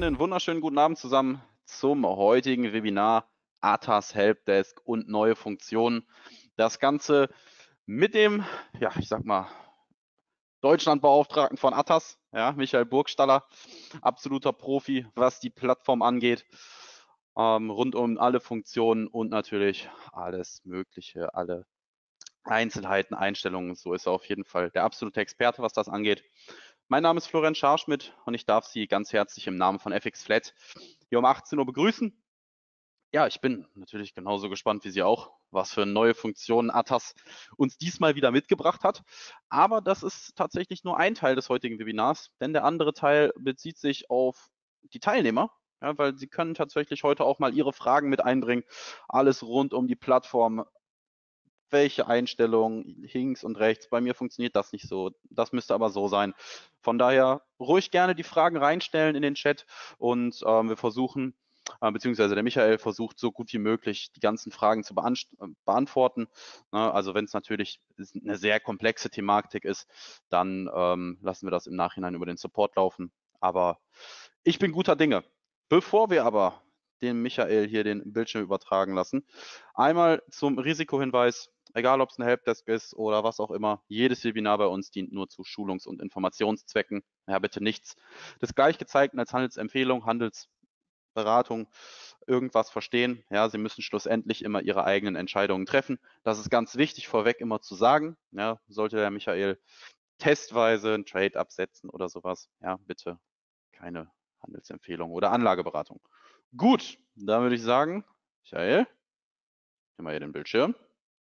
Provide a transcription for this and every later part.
einen wunderschönen guten Abend zusammen zum heutigen Webinar ATAS Helpdesk und neue Funktionen. Das Ganze mit dem, ja, ich sag mal, Deutschlandbeauftragten von ATAS, ja, Michael Burgstaller, absoluter Profi, was die Plattform angeht, rund um alle Funktionen und natürlich alles Mögliche, alle Einzelheiten, Einstellungen. So ist er auf jeden Fall der absolute Experte, was das angeht. Mein Name ist Florian Scharschmidt und ich darf Sie ganz herzlich im Namen von FX Flat hier um 18 Uhr begrüßen. Ja, ich bin natürlich genauso gespannt wie Sie auch, was für neue Funktionen ATAS uns diesmal wieder mitgebracht hat. Aber das ist tatsächlich nur ein Teil des heutigen Webinars, denn der andere Teil bezieht sich auf die Teilnehmer, ja, weil Sie können tatsächlich heute auch mal Ihre Fragen mit einbringen. Alles rund um die Plattform, welche Einstellungen links und rechts. Bei mir funktioniert das nicht so. Das müsste aber so sein. Von daher ruhig gerne die Fragen reinstellen in den Chat und wir versuchen, beziehungsweise der Michael versucht so gut wie möglich die ganzen Fragen zu beantworten. Also wenn es natürlich eine sehr komplexe Thematik ist, dann lassen wir das im Nachhinein über den Support laufen. Aber ich bin guter Dinge. Bevor wir aber den Michael hier den Bildschirm übertragen lassen, einmal zum Risikohinweis. Egal, ob es ein Helpdesk ist oder was auch immer, jedes Webinar bei uns dient nur zu Schulungs- und Informationszwecken. Ja, bitte nichts des Gleichgezeigten als Handelsempfehlung, Handelsberatung, irgendwas verstehen. Ja, Sie müssen schlussendlich immer Ihre eigenen Entscheidungen treffen. Das ist ganz wichtig vorweg immer zu sagen. Ja, sollte der Michael testweise ein Trade absetzen oder sowas, ja, bitte keine Handelsempfehlung oder Anlageberatung. Gut, dann würde ich sagen, Michael, nimm mal hier den Bildschirm.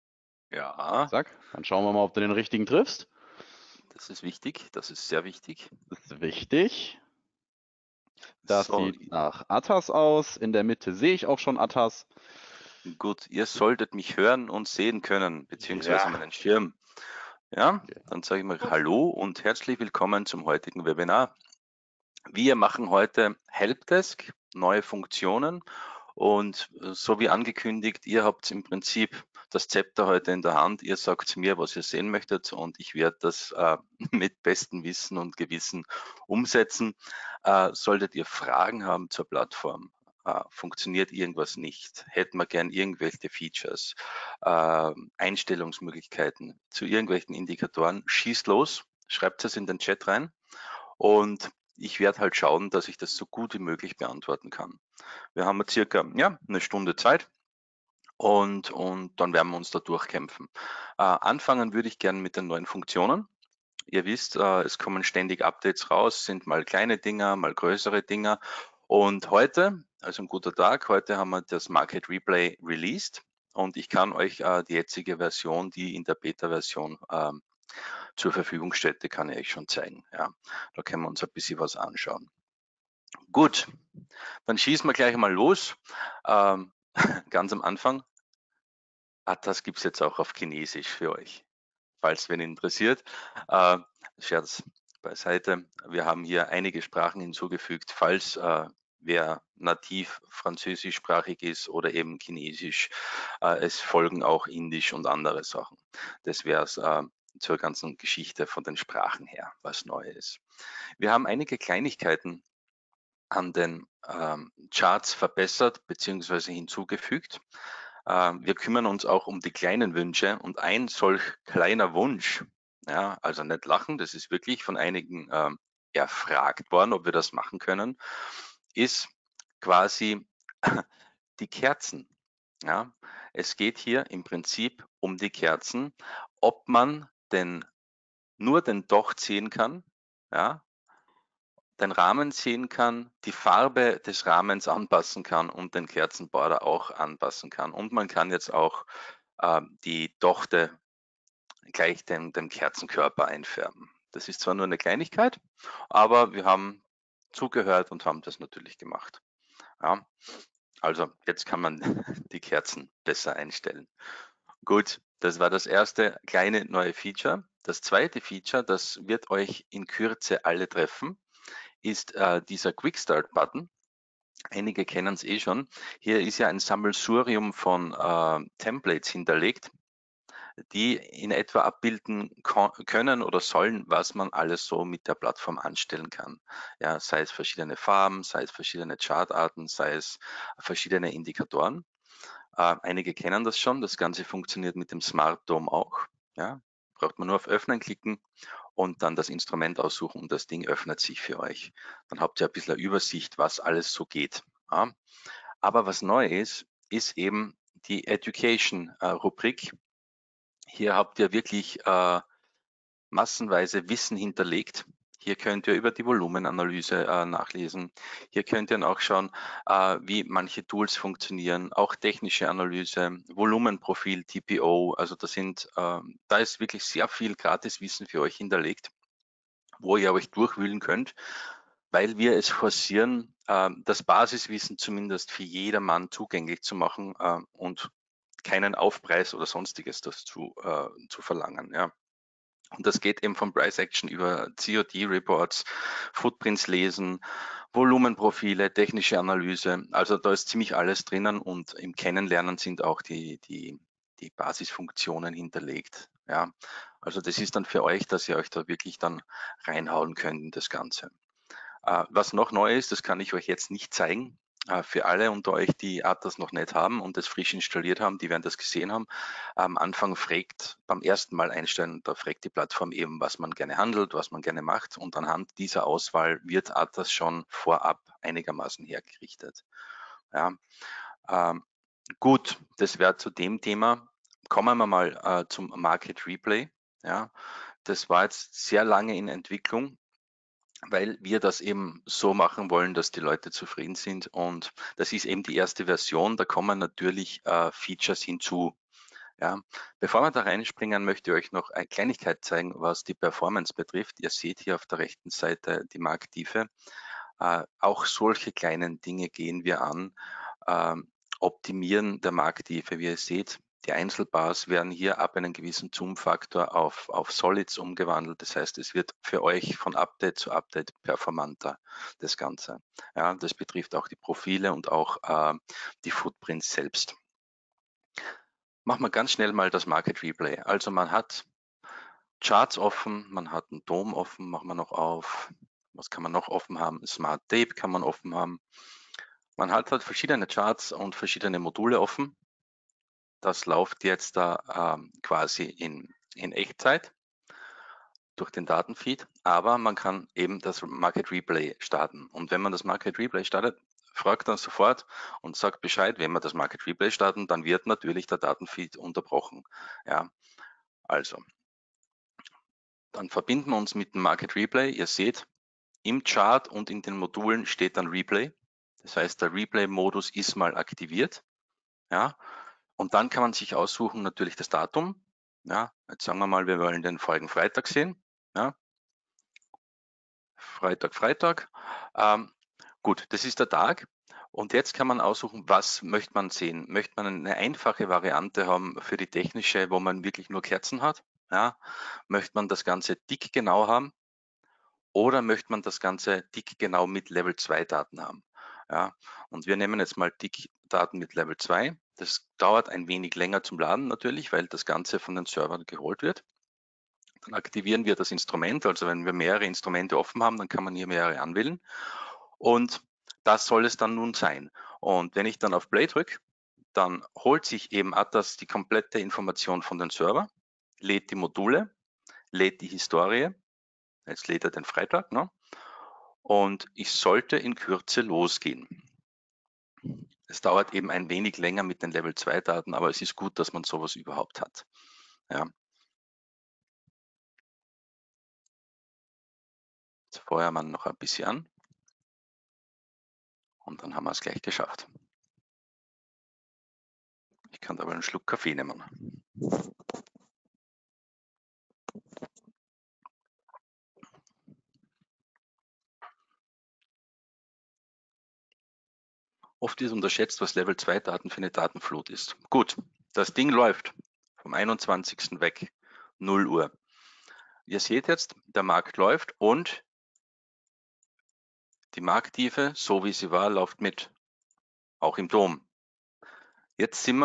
Ja, Zack, dann schauen wir mal, ob du den richtigen triffst. das ist wichtig, das ist sehr wichtig. Das ist wichtig. Das So, sieht nach ATAS aus. In der Mitte sehe ich auch schon ATAS. gut, ihr solltet mich hören und sehen können, beziehungsweise Ja. meinen Schirm. Ja, dann sage ich mal Hallo und herzlich willkommen zum heutigen Webinar. Wir machen heute Helpdesk, neue Funktionen und so wie angekündigt, ihr habt im Prinzip das Zepter heute in der Hand. Ihr sagt mir, was ihr sehen möchtet und ich werde das mit bestem Wissen und Gewissen umsetzen. Solltet ihr Fragen haben zur Plattform, funktioniert irgendwas nicht, hätten wir gern irgendwelche Features, Einstellungsmöglichkeiten zu irgendwelchen Indikatoren, schießt los, schreibt es in den Chat rein und ich werde halt schauen, dass ich das so gut wie möglich beantworten kann. Wir haben circa eine Stunde Zeit und dann werden wir uns da durchkämpfen. Anfangen würde ich gerne mit den neuen Funktionen. Ihr wisst, es kommen ständig Updates raus, sind mal kleine Dinger, mal größere Dinger. Und heute, also ein guter Tag, heute haben wir das Market Replay released und ich kann euch die jetzige Version, die in der Beta-Version zur Verfügung steht, die kann ich euch schon zeigen. Ja, da können wir uns ein bisschen was anschauen. Gut, dann schießen wir gleich mal los. Ganz am Anfang, das gibt es jetzt auch auf Chinesisch für euch, falls wen interessiert. Scherz beiseite, wir haben hier einige Sprachen hinzugefügt, falls wer nativ französischsprachig ist oder eben Chinesisch. Es folgen auch Indisch und andere Sachen. Das wäre es zur ganzen Geschichte von den Sprachen her, was neu ist. Wir haben einige Kleinigkeiten an den Charts verbessert bzw. hinzugefügt. Wir kümmern uns auch um die kleinen Wünsche und ein solch kleiner Wunsch, ja, also nicht lachen, das ist wirklich von einigen erfragt worden, ob wir das machen können, ist quasi die Kerzen. Ja. Es geht hier im Prinzip um die Kerzen, ob man denn nur den Docht sehen kann, ja, den Rahmen sehen kann, die Farbe des Rahmens anpassen kann und den Kerzenborder auch anpassen kann. Und man kann jetzt auch die Dochte gleich dem Kerzenkörper einfärben. Das ist zwar nur eine Kleinigkeit, aber wir haben zugehört und haben das natürlich gemacht. Ja, also jetzt kann man die Kerzen besser einstellen. Gut, das war das erste kleine neue Feature. Das zweite Feature, das wird euch in Kürze alle treffen, ist dieser Quick Start Button. Einige kennen es eh schon. Hier ist ja ein Sammelsurium von Templates hinterlegt. die in etwa abbilden können oder sollen, was man alles so mit der Plattform anstellen kann. Ja, sei es verschiedene Farben, sei es verschiedene Chartarten, sei es verschiedene Indikatoren. Einige kennen das schon. Das Ganze funktioniert mit dem Smart Dome auch. Ja, braucht man nur auf Öffnen klicken und dann das Instrument aussuchen und das Ding öffnet sich für euch. Dann habt ihr ein bisschen eine Übersicht, was alles so geht. Ja. Aber was neu ist, ist eben die Education-Rubrik. Hier habt ihr wirklich massenweise Wissen hinterlegt. Hier könnt ihr über die Volumenanalyse nachlesen. Hier könnt ihr auch schauen, wie manche Tools funktionieren, auch technische Analyse, Volumenprofil, TPO. Also da ist wirklich sehr viel Gratiswissen für euch hinterlegt, wo ihr euch durchwühlen könnt, weil wir es forcieren, das Basiswissen zumindest für jedermann zugänglich zu machen und keinen Aufpreis oder sonstiges dazu zu verlangen. Ja. Und das geht eben von Price Action über COD-Reports, Footprints lesen, Volumenprofile, technische Analyse. Also da ist ziemlich alles drinnen und im Kennenlernen sind auch die Basisfunktionen hinterlegt. Ja, also das ist dann für euch, dass ihr euch da wirklich dann reinhauen könnt in das Ganze. Was noch neu ist, das kann ich euch jetzt nicht zeigen. Für alle unter euch, die Athas noch nicht haben und das frisch installiert haben, die werden das gesehen haben. Am Anfang beim ersten Mal einstellen, da fragt die Plattform eben, was man gerne handelt, was man gerne macht und anhand dieser Auswahl wird Athas schon vorab einigermaßen hergerichtet. Ja, gut, das wäre zu dem Thema. Kommen wir mal zum Market Replay. Ja, das war jetzt sehr lange in Entwicklung, weil wir das eben so machen wollen, dass die Leute zufrieden sind. Und das ist eben die erste Version. Da kommen natürlich Features hinzu. Ja, bevor wir da reinspringen, möchte ich euch noch eine Kleinigkeit zeigen, was die Performance betrifft. Ihr seht hier auf der rechten Seite die Markttiefe. Auch solche kleinen Dinge gehen wir an. Optimieren der Markttiefe, wie ihr seht, die Einzelbars werden hier ab einem gewissen Zoom-Faktor auf Solids umgewandelt. Das heißt, es wird für euch von Update zu Update performanter, das Ganze. Ja, das betrifft auch die Profile und auch die Footprints selbst. Machen wir ganz schnell mal das Market Replay. Also man hat Charts offen, man hat einen Dom offen, machen wir noch auf. Was kann man noch offen haben? Smart Tape kann man offen haben. Man hat halt verschiedene Charts und verschiedene Module offen. Das läuft jetzt da quasi in Echtzeit durch den Datenfeed, aber man kann eben das Market Replay starten. Und wenn man das Market Replay startet, fragt dann sofort und sagt Bescheid, wenn wir das Market Replay starten, dann wird natürlich der Datenfeed unterbrochen. Ja, also, dann verbinden wir uns mit dem Market Replay. Ihr seht, im Chart und in den Modulen steht dann Replay. Das heißt, der Replay-Modus ist mal aktiviert. Ja, und dann kann man sich aussuchen natürlich das Datum. Ja, jetzt sagen wir mal, wir wollen den vorigen Freitag sehen. Ja, Freitag. Gut, das ist der Tag. Und jetzt kann man aussuchen, was möchte man sehen. Möchte man eine einfache Variante haben für die technische, wo man wirklich nur Kerzen hat? Ja, möchte man das Ganze dick genau haben? Oder möchte man das Ganze dick genau mit Level 2 Daten haben? Ja, und wir nehmen jetzt mal dick Daten mit Level 2. Das dauert ein wenig länger zum Laden natürlich, weil das Ganze von den Servern geholt wird. Dann aktivieren wir das Instrument. Also wenn wir mehrere Instrumente offen haben, dann kann man hier mehrere anwählen. Und das soll es dann nun sein. Und wenn ich dann auf Play drücke, dann holt sich eben Athas die komplette Information von den Server, lädt die Module, lädt die Historie. Jetzt lädt er den Freitag, ne? Und ich sollte in Kürze losgehen. Es dauert eben ein wenig länger mit den Level 2 Daten, aber es ist gut, dass man sowas überhaupt hat. Ja. Jetzt feuern wir noch ein bisschen an und dann haben wir es gleich geschafft. Ich kann aber einen Schluck Kaffee nehmen. Oft ist unterschätzt, was Level 2 Daten für eine Datenflut ist. Gut, das Ding läuft vom 21. weg, 0 Uhr. Ihr seht jetzt, der Markt läuft und die Markttiefe, so wie sie war, läuft mit, auch im Dom. Jetzt sind wir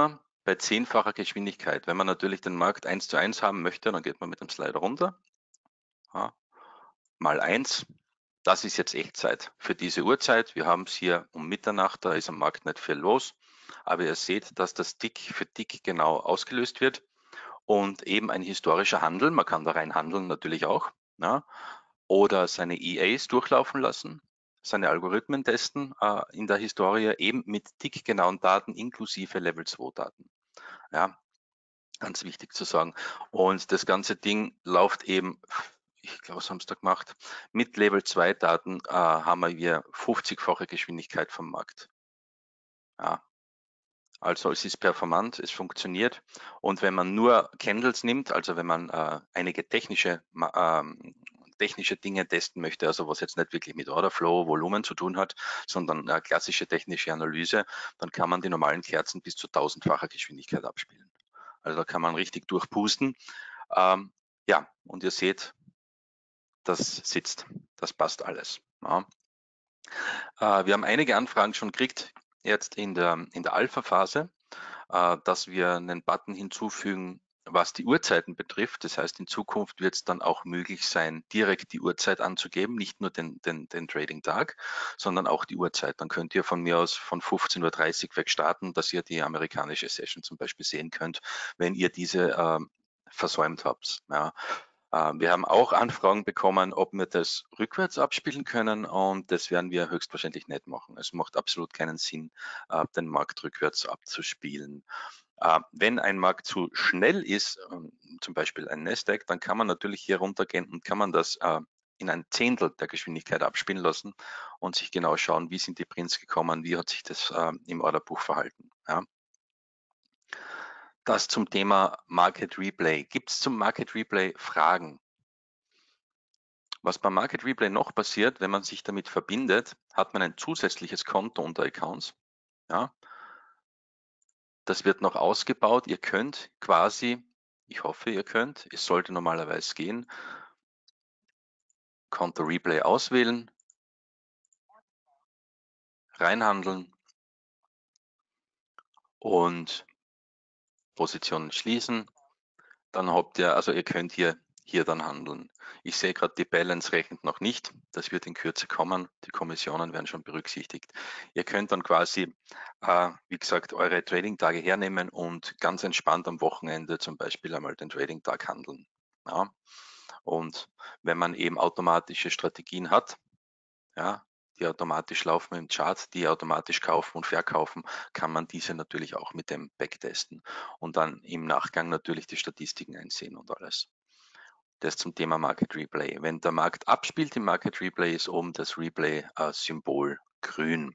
bei 10-facher Geschwindigkeit. Wenn man natürlich den Markt 1:1 haben möchte, dann geht man mit dem Slider runter. Ja, mal 1. Das ist jetzt Echtzeit für diese Uhrzeit. Wir haben es hier um Mitternacht, da ist am Markt nicht viel los. Aber ihr seht, dass das Tick für Tick genau ausgelöst wird und eben ein historischer Handel, man kann da rein handeln natürlich auch, ja, oder seine EAs durchlaufen lassen, seine Algorithmen testen in der Historie eben mit tickgenauen Daten inklusive Level 2 Daten. Ja, ganz wichtig zu sagen. Und das ganze Ding läuft eben, ich glaube, was haben sie da gemacht? Mit Level 2 Daten haben wir 50-fache Geschwindigkeit vom Markt. Ja. Also es ist performant, es funktioniert. Und wenn man nur Candles nimmt, also wenn man einige technische Dinge testen möchte, also was jetzt nicht wirklich mit Orderflow, Volumen zu tun hat, sondern klassische technische Analyse, dann kann man die normalen Kerzen bis zu 1000-facher Geschwindigkeit abspielen. Also da kann man richtig durchpusten. Ja, und ihr seht, das sitzt, das passt alles. Ja. Wir haben einige Anfragen schon gekriegt, jetzt in der Alpha-Phase, dass wir einen Button hinzufügen, was die Uhrzeiten betrifft. Das heißt, in Zukunft wird es dann auch möglich sein, direkt die Uhrzeit anzugeben, nicht nur den Trading-Tag, sondern auch die Uhrzeit. Dann könnt ihr von mir aus von 15:30 Uhr weg starten, dass ihr die amerikanische Session zum Beispiel sehen könnt, wenn ihr diese versäumt habt. Ja. Wir haben auch Anfragen bekommen, ob wir das rückwärts abspielen können, und das werden wir höchstwahrscheinlich nicht machen. Es macht absolut keinen Sinn, den Markt rückwärts abzuspielen. Wenn ein Markt zu schnell ist, zum Beispiel ein Nasdaq, dann kann man natürlich hier runtergehen und kann man das in ein Zehntel der Geschwindigkeit abspielen lassen und sich genau schauen, wie sind die Prints gekommen, wie hat sich das im Orderbuch verhalten. Ja. Das zum Thema Market Replay. Gibt es zum Market Replay Fragen? Was beim Market Replay noch passiert, wenn man sich damit verbindet, hat man ein zusätzliches Konto unter Accounts. Ja. Das wird noch ausgebaut. Ihr könnt quasi, ich hoffe, ihr könnt, es sollte normalerweise gehen, Konto Replay auswählen, reinhandeln und Positionen schließen. Dann habt ihr, also ihr könnt hier dann handeln. Ich sehe gerade, die Balance rechnet noch nicht. Das wird in Kürze kommen. Die Kommissionen werden schon berücksichtigt. Ihr könnt dann quasi, wie gesagt, eure Trading-Tage hernehmen und ganz entspannt am Wochenende zum Beispiel einmal den Trading-Tag handeln. Ja. Und wenn man eben automatische Strategien hat, ja, die automatisch laufen im Chart, die automatisch kaufen und verkaufen, kann man diese natürlich auch mit dem Backtesten und dann im Nachgang natürlich die Statistiken einsehen und alles. Das zum Thema Market Replay. Wenn der Markt abspielt im Market Replay, ist oben das Replay-Symbol grün.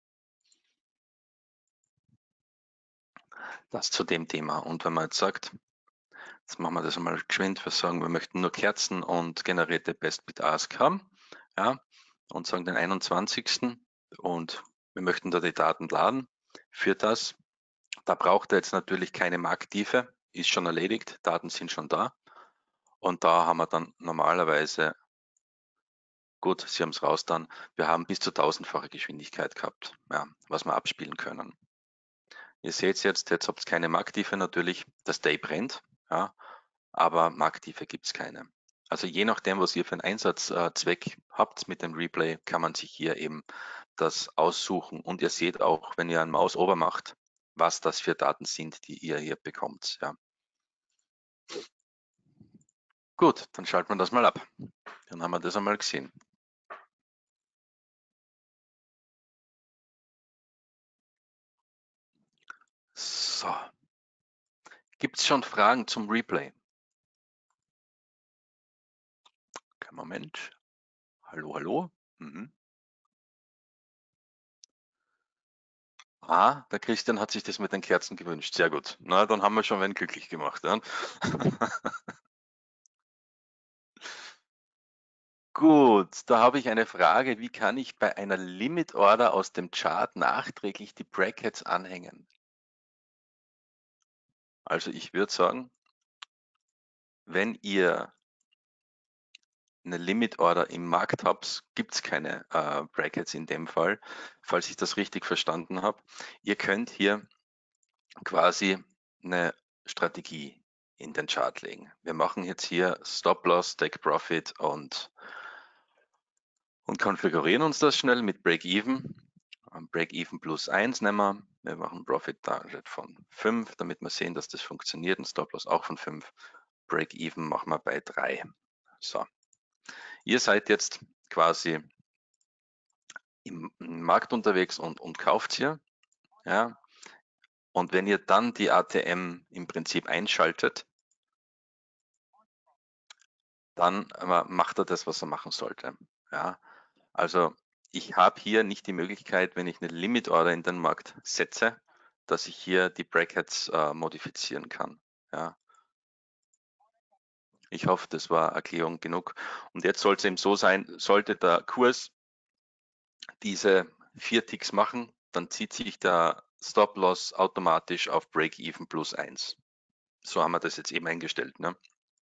Das zu dem Thema. Und wenn man jetzt sagt, jetzt machen wir das einmal geschwind, wir sagen, wir möchten nur Kerzen und generierte Best Bid Ask haben, ja, und sagen den 21. und wir möchten da die Daten laden. Für das, da braucht er jetzt natürlich keine Markttiefe, ist schon erledigt, Daten sind schon da. Und da haben wir dann normalerweise, gut, Sie haben es raus dann, wir haben bis zu 1000-fache Geschwindigkeit gehabt, ja, was wir abspielen können. Ihr seht jetzt habt ihr keine Markttiefe natürlich, das Day brennt, ja, aber Markttiefe gibt es keine. Also je nachdem, was ihr für einen Einsatzzweck habt mit dem Replay, kann man sich hier eben das aussuchen. Und ihr seht auch, wenn ihr ein Mausover macht, was das für Daten sind, die ihr hier bekommt. Ja. Gut, dann schalten wir das mal ab. Dann haben wir das einmal gesehen. So. Gibt es schon Fragen zum Replay? Kein Moment. Hallo, hallo. Mhm. Ah, der Christian hat sich das mit den Kerzen gewünscht. Sehr gut. Na, dann haben wir schon wen glücklich gemacht. Ja? Gut, da habe ich eine Frage. Wie kann ich bei einer Limit Order aus dem Chart nachträglich die Brackets anhängen? Also ich würde sagen, wenn ihr eine Limit Order im Markt habt, gibt es keine Brackets in dem Fall, falls ich das richtig verstanden habe. Ihr könnt hier quasi eine Strategie in den Chart legen. Wir machen jetzt hier Stop-Loss, Take-Profit und konfigurieren uns das schnell mit Break-Even. Break-Even plus 1 nehmen wir. Wir machen Profit Target von 5, damit wir sehen, dass das funktioniert. Und Stop-Loss auch von 5. Break-Even machen wir bei 3. So. Ihr seid jetzt quasi im Markt unterwegs und kauft hier. Ja. Und wenn ihr dann die ATM im Prinzip einschaltet, dann macht er das, was er machen sollte. Ja. Also ich habe hier nicht die Möglichkeit, wenn ich eine Limit Order in den Markt setze, dass ich hier die Brackets modifizieren kann. Ja. Ich hoffe, das war Erklärung genug. Und jetzt soll es eben so sein, sollte der Kurs diese 4 Ticks machen, dann zieht sich der Stop-Loss automatisch auf Break-Even plus 1. So haben wir das jetzt eben eingestellt. Ne?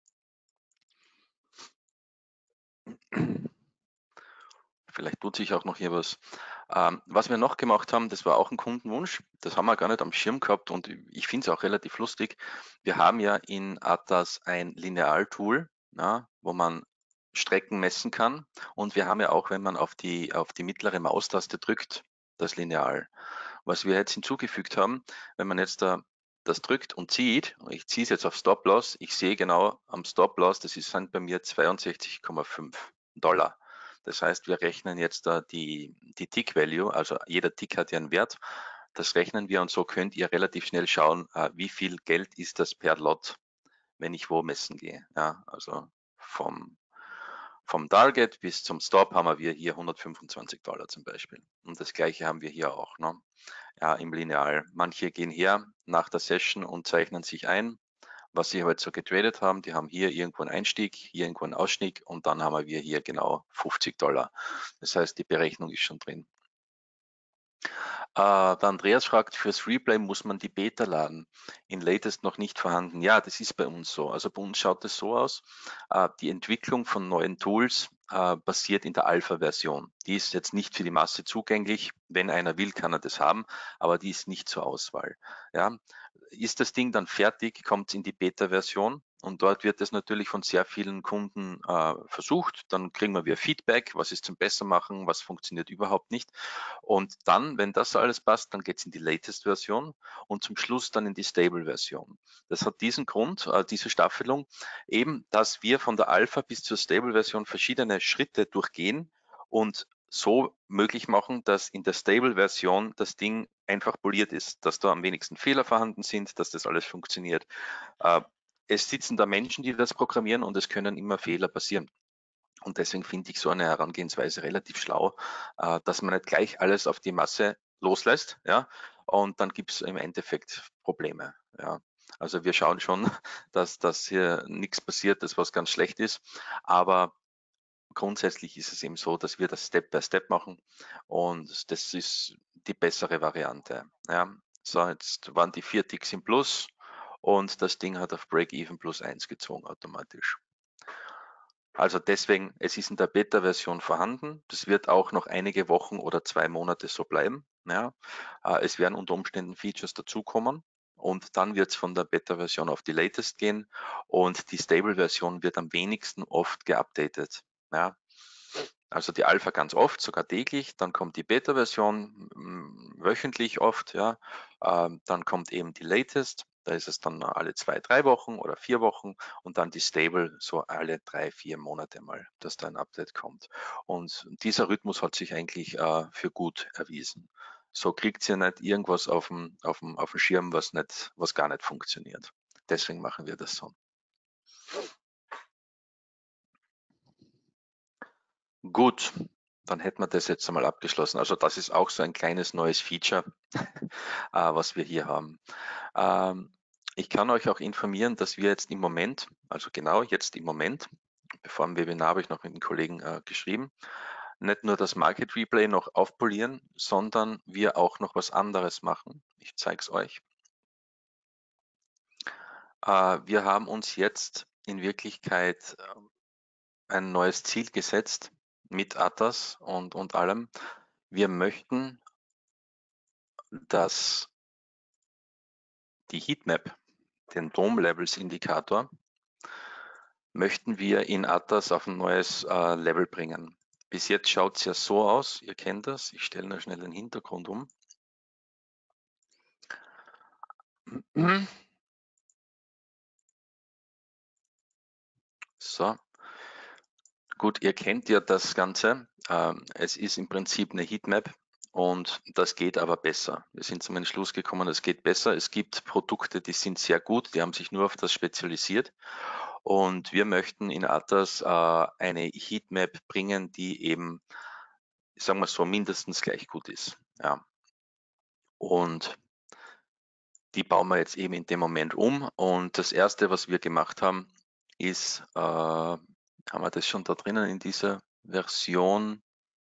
Vielleicht tut sich auch noch hier was. Was wir noch gemacht haben, das war auch ein Kundenwunsch. Das haben wir gar nicht am Schirm gehabt und ich finde es auch relativ lustig. Wir haben ja in Atas ein Lineal-Tool, ja, wo man Strecken messen kann. Und wir haben ja auch, wenn man auf die mittlere Maustaste drückt, das Lineal. Was wir jetzt hinzugefügt haben, wenn man jetzt da das drückt und zieht, ich ziehe es jetzt auf Stop-Loss, ich sehe genau am Stop-Loss, sind bei mir 62,5 $. Das heißt, wir rechnen jetzt da die Tick-Value, also jeder Tick hat ja einen Wert. Das rechnen wir und so könnt ihr relativ schnell schauen, wie viel Geld ist das per Lot, wenn ich wo messen gehe. Ja, also vom Target bis zum Stop haben wir hier 125 $ zum Beispiel. Und das gleiche haben wir hier auch. Ne? Ja, im Lineal. Manche gehen her nach der Session und zeichnen sich ein, was sie halt so getradet haben. Die haben hier irgendwo einen Einstieg, hier irgendwo einen Ausstieg und dann haben wir hier genau 50 $. Das heißt, die Berechnung ist schon drin. Der Andreas fragt, fürs Replay muss man die Beta laden. In Latest noch nicht vorhanden. Ja, das ist bei uns so. Also bei uns schaut es so aus. Die Entwicklung von neuen Tools basiert in der Alpha-Version. Die ist jetzt nicht für die Masse zugänglich. Wenn einer will, kann er das haben, aber die ist nicht zur Auswahl. Ja. Ist das Ding dann fertig, kommt es in die Beta-Version und dort wird es natürlich von sehr vielen Kunden versucht. Dann kriegen wir wieder Feedback, was ist zum Bessermachen, was funktioniert überhaupt nicht. Und dann, wenn das alles passt, dann geht es in die Latest-Version und zum Schluss dann in die Stable-Version. Das hat diesen Grund, diese Staffelung, eben, dass wir von der Alpha bis zur Stable-Version verschiedene Schritte durchgehen und so möglich machen, dass in der Stable-Version das Ding einfach poliert ist, dass da am wenigsten Fehler vorhanden sind, dass das alles funktioniert. Es sitzen da Menschen, die das programmieren und es können immer Fehler passieren. Und deswegen finde ich so eine Herangehensweise relativ schlau, dass man nicht gleich alles auf die Masse loslässt, ja, und dann gibt es im Endeffekt Probleme. Ja. Also wir schauen schon, dass hier nichts passiert, das was ganz schlecht ist, aber grundsätzlich ist es eben so, dass wir das Step by Step machen und das ist die bessere Variante. Ja. So, jetzt waren die 4 Ticks im Plus und das Ding hat auf Break-Even plus 1 gezogen automatisch. Also deswegen, es ist in der Beta-Version vorhanden. Das wird auch noch einige Wochen oder 2 Monate so bleiben. Ja. Es werden unter Umständen Features dazukommen und dann wird es von der Beta-Version auf die Latest gehen und die Stable-Version wird am wenigsten oft geupdatet. Ja. Also die Alpha ganz oft, sogar täglich, dann kommt die Beta-Version wöchentlich oft, ja. Dann kommt eben die Latest, da ist es dann alle 2, 3 Wochen oder 4 Wochen und dann die Stable so alle 3, 4 Monate mal, dass da ein Update kommt. Und dieser Rhythmus hat sich eigentlich für gut erwiesen. So kriegt ihr nicht irgendwas auf dem Schirm, was gar nicht funktioniert. Deswegen machen wir das so. Gut, dann hätten wir das jetzt einmal abgeschlossen. Also das ist auch so ein kleines neues Feature, was wir hier haben. Ich kann euch auch informieren, dass wir jetzt im Moment, also genau jetzt im Moment, bevor dem Webinar habe ich noch mit den Kollegen geschrieben, nicht nur das Market Replay noch aufpolieren, sondern wir auch noch was anderes machen. Ich zeige es euch. Wir haben uns jetzt in Wirklichkeit ein neues Ziel gesetzt mit Atas und allem. Wir möchten das die Heatmap, den Dome Levels Indikator, möchten wir in ATAS auf ein neues Level bringen. Bis jetzt schaut es ja so aus, ihr kennt das, ich stelle nur schnell den Hintergrund um. So, gut, ihr kennt ja das Ganze. Es ist im Prinzip eine Heatmap und das geht aber besser. Wir sind zum Entschluss gekommen, es geht besser. Es gibt Produkte, die sind sehr gut, die haben sich nur auf das spezialisiert. Und wir möchten in ATAS eine Heatmap bringen, die eben, sagen wir so, mindestens gleich gut ist. Ja. Und die bauen wir jetzt eben in dem Moment um. Und das erste, was wir gemacht haben, ist, haben wir das schon da drinnen in dieser Version?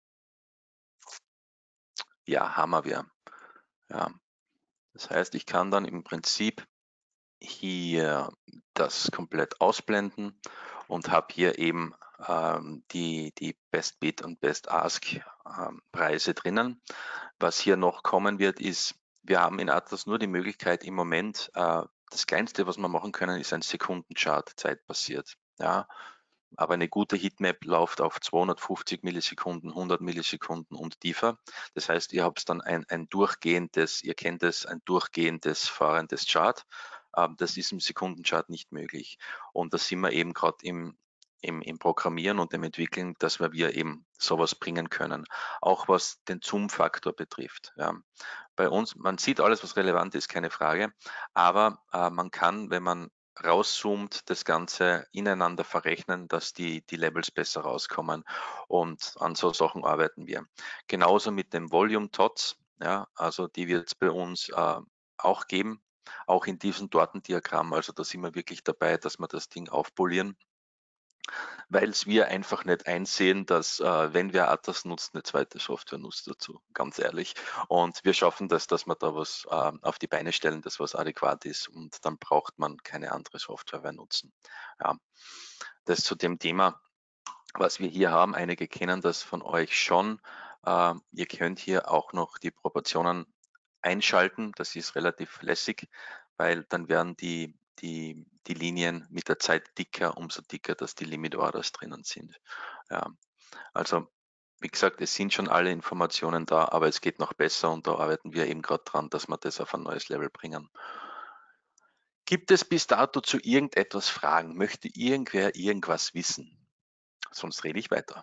Ja, haben wir. Ja. Das heißt, ich kann dann im Prinzip hier das komplett ausblenden und habe hier eben die Best Bid und Best Ask Preise drinnen. Was hier noch kommen wird, ist, wir haben in Atlas nur die Möglichkeit im Moment, das Kleinste, was wir machen können, ist ein Sekundenchart zeitbasiert. Ja, aber eine gute Heatmap läuft auf 250 Millisekunden, 100 Millisekunden und tiefer. Das heißt, ihr habt dann ein durchgehendes, ihr kennt es, ein durchgehendes fahrendes Chart. Das ist im Sekundenchart nicht möglich. Und da sind wir eben gerade im Programmieren und im Entwickeln, dass wir eben sowas bringen können. Auch was den Zoom-Faktor betrifft. Ja. Bei uns, man sieht alles, was relevant ist, keine Frage. Aber man kann, wenn man rauszoomt, das Ganze ineinander verrechnen, dass die Levels besser rauskommen, und an so Sachen arbeiten wir. Genauso mit dem Volume TOTS, ja, also die wird es bei uns auch geben, auch in diesem Tortendiagramm, also da sind wir wirklich dabei, dass wir das Ding aufpolieren, weil wir einfach nicht einsehen, dass wenn wer Atlas nutzt, eine zweite Software nutzt dazu, ganz ehrlich. Und wir schaffen das, dass wir da was auf die Beine stellen, das was adäquat ist, und dann braucht man keine andere Software mehr nutzen. Ja, das zu dem Thema, was wir hier haben. Einige kennen das von euch schon. Ihr könnt hier auch noch die Proportionen einschalten. Das ist relativ lässig, weil dann werden die Linien mit der Zeit dicker, umso dicker, dass die Limit Orders drinnen sind. Ja, also wie gesagt, es sind schon alle Informationen da, aber es geht noch besser, und da arbeiten wir eben gerade dran, dass wir das auf ein neues Level bringen. Gibt es bis dato zu irgendetwas Fragen? Möchte irgendwer irgendwas wissen? Sonst rede ich weiter.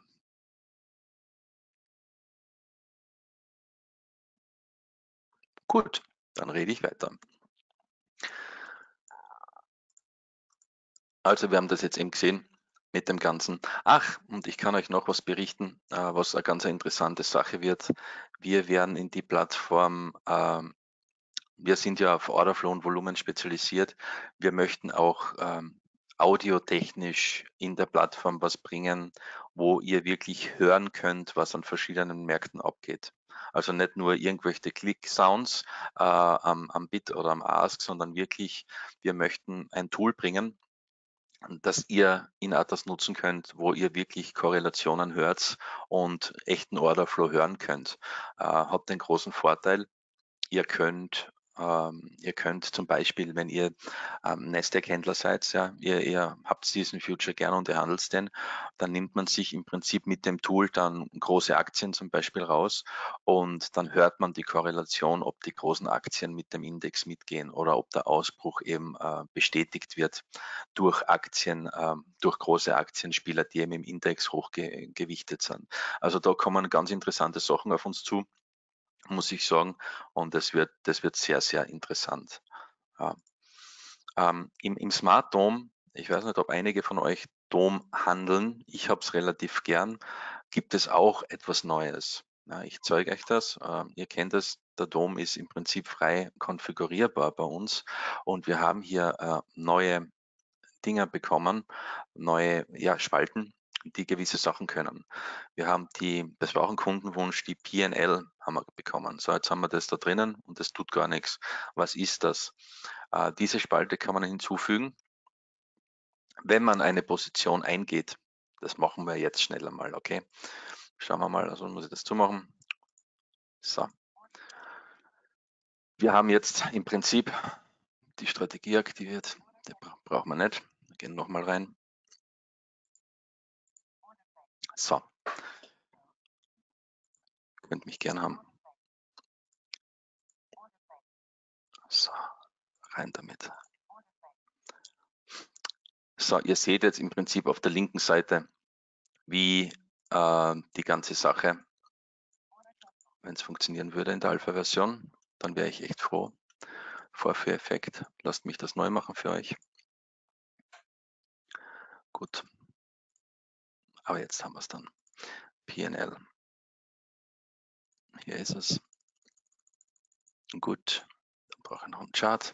Gut, dann rede ich weiter. Also wir haben das jetzt eben gesehen mit dem Ganzen. Ach, und ich kann euch noch was berichten, was eine ganz interessante Sache wird. Wir werden in die Plattform, wir sind ja auf Orderflow und Volumen spezialisiert. Wir möchten auch audiotechnisch in der Plattform was bringen, wo ihr wirklich hören könnt, was an verschiedenen Märkten abgeht. Also nicht nur irgendwelche Click-Sounds am Bit oder am Ask, sondern wirklich, wir möchten ein Tool bringen, das ihr in Atlas nutzen könnt, wo ihr wirklich Korrelationen hört und echten Orderflow hören könnt. Hat den großen Vorteil, ihr könnt zum Beispiel, wenn ihr Nasdaq-Händler seid, ja, ihr habt diesen Future gern und ihr handelt den, dann nimmt man sich im Prinzip mit dem Tool dann große Aktien zum Beispiel raus, und dann hört man die Korrelation, ob die großen Aktien mit dem Index mitgehen oder ob der Ausbruch eben bestätigt wird durch Aktien, durch große Aktienspieler, die eben im Index hochgewichtet sind. Also da kommen ganz interessante Sachen auf uns zu, muss ich sagen, und das wird sehr, sehr interessant. Ja. Im Smart Dome, ich weiß nicht, ob einige von euch Dome handeln, ich habe es relativ gern, gibt es auch etwas Neues. Ja, ich zeige euch das. Ihr kennt es, der Dome ist im Prinzip frei konfigurierbar bei uns, und wir haben hier neue Dinger bekommen, neue Spalten, die gewisse Sachen können. Wir haben das war auch ein Kundenwunsch, die PNL haben wir bekommen. So, jetzt haben wir das da drinnen und das tut gar nichts. Was ist das? Diese Spalte kann man hinzufügen, wenn man eine Position eingeht. Das machen wir jetzt schnell einmal, okay? Schauen wir mal, also muss ich das zumachen. So. Wir haben jetzt im Prinzip die Strategie aktiviert. Die brauchen wir nicht. Wir gehen nochmal rein. So. Könnt mich gern haben. So, rein damit. So, ihr seht jetzt im Prinzip auf der linken Seite, wie die ganze Sache, wenn es funktionieren würde in der Alpha-Version, dann wäre ich echt froh. Vorführeffekt, lasst mich das neu machen für euch. Gut, aber jetzt haben wir es dann. P&L. Hier ist es. Gut, dann brauche ich noch einen Chart.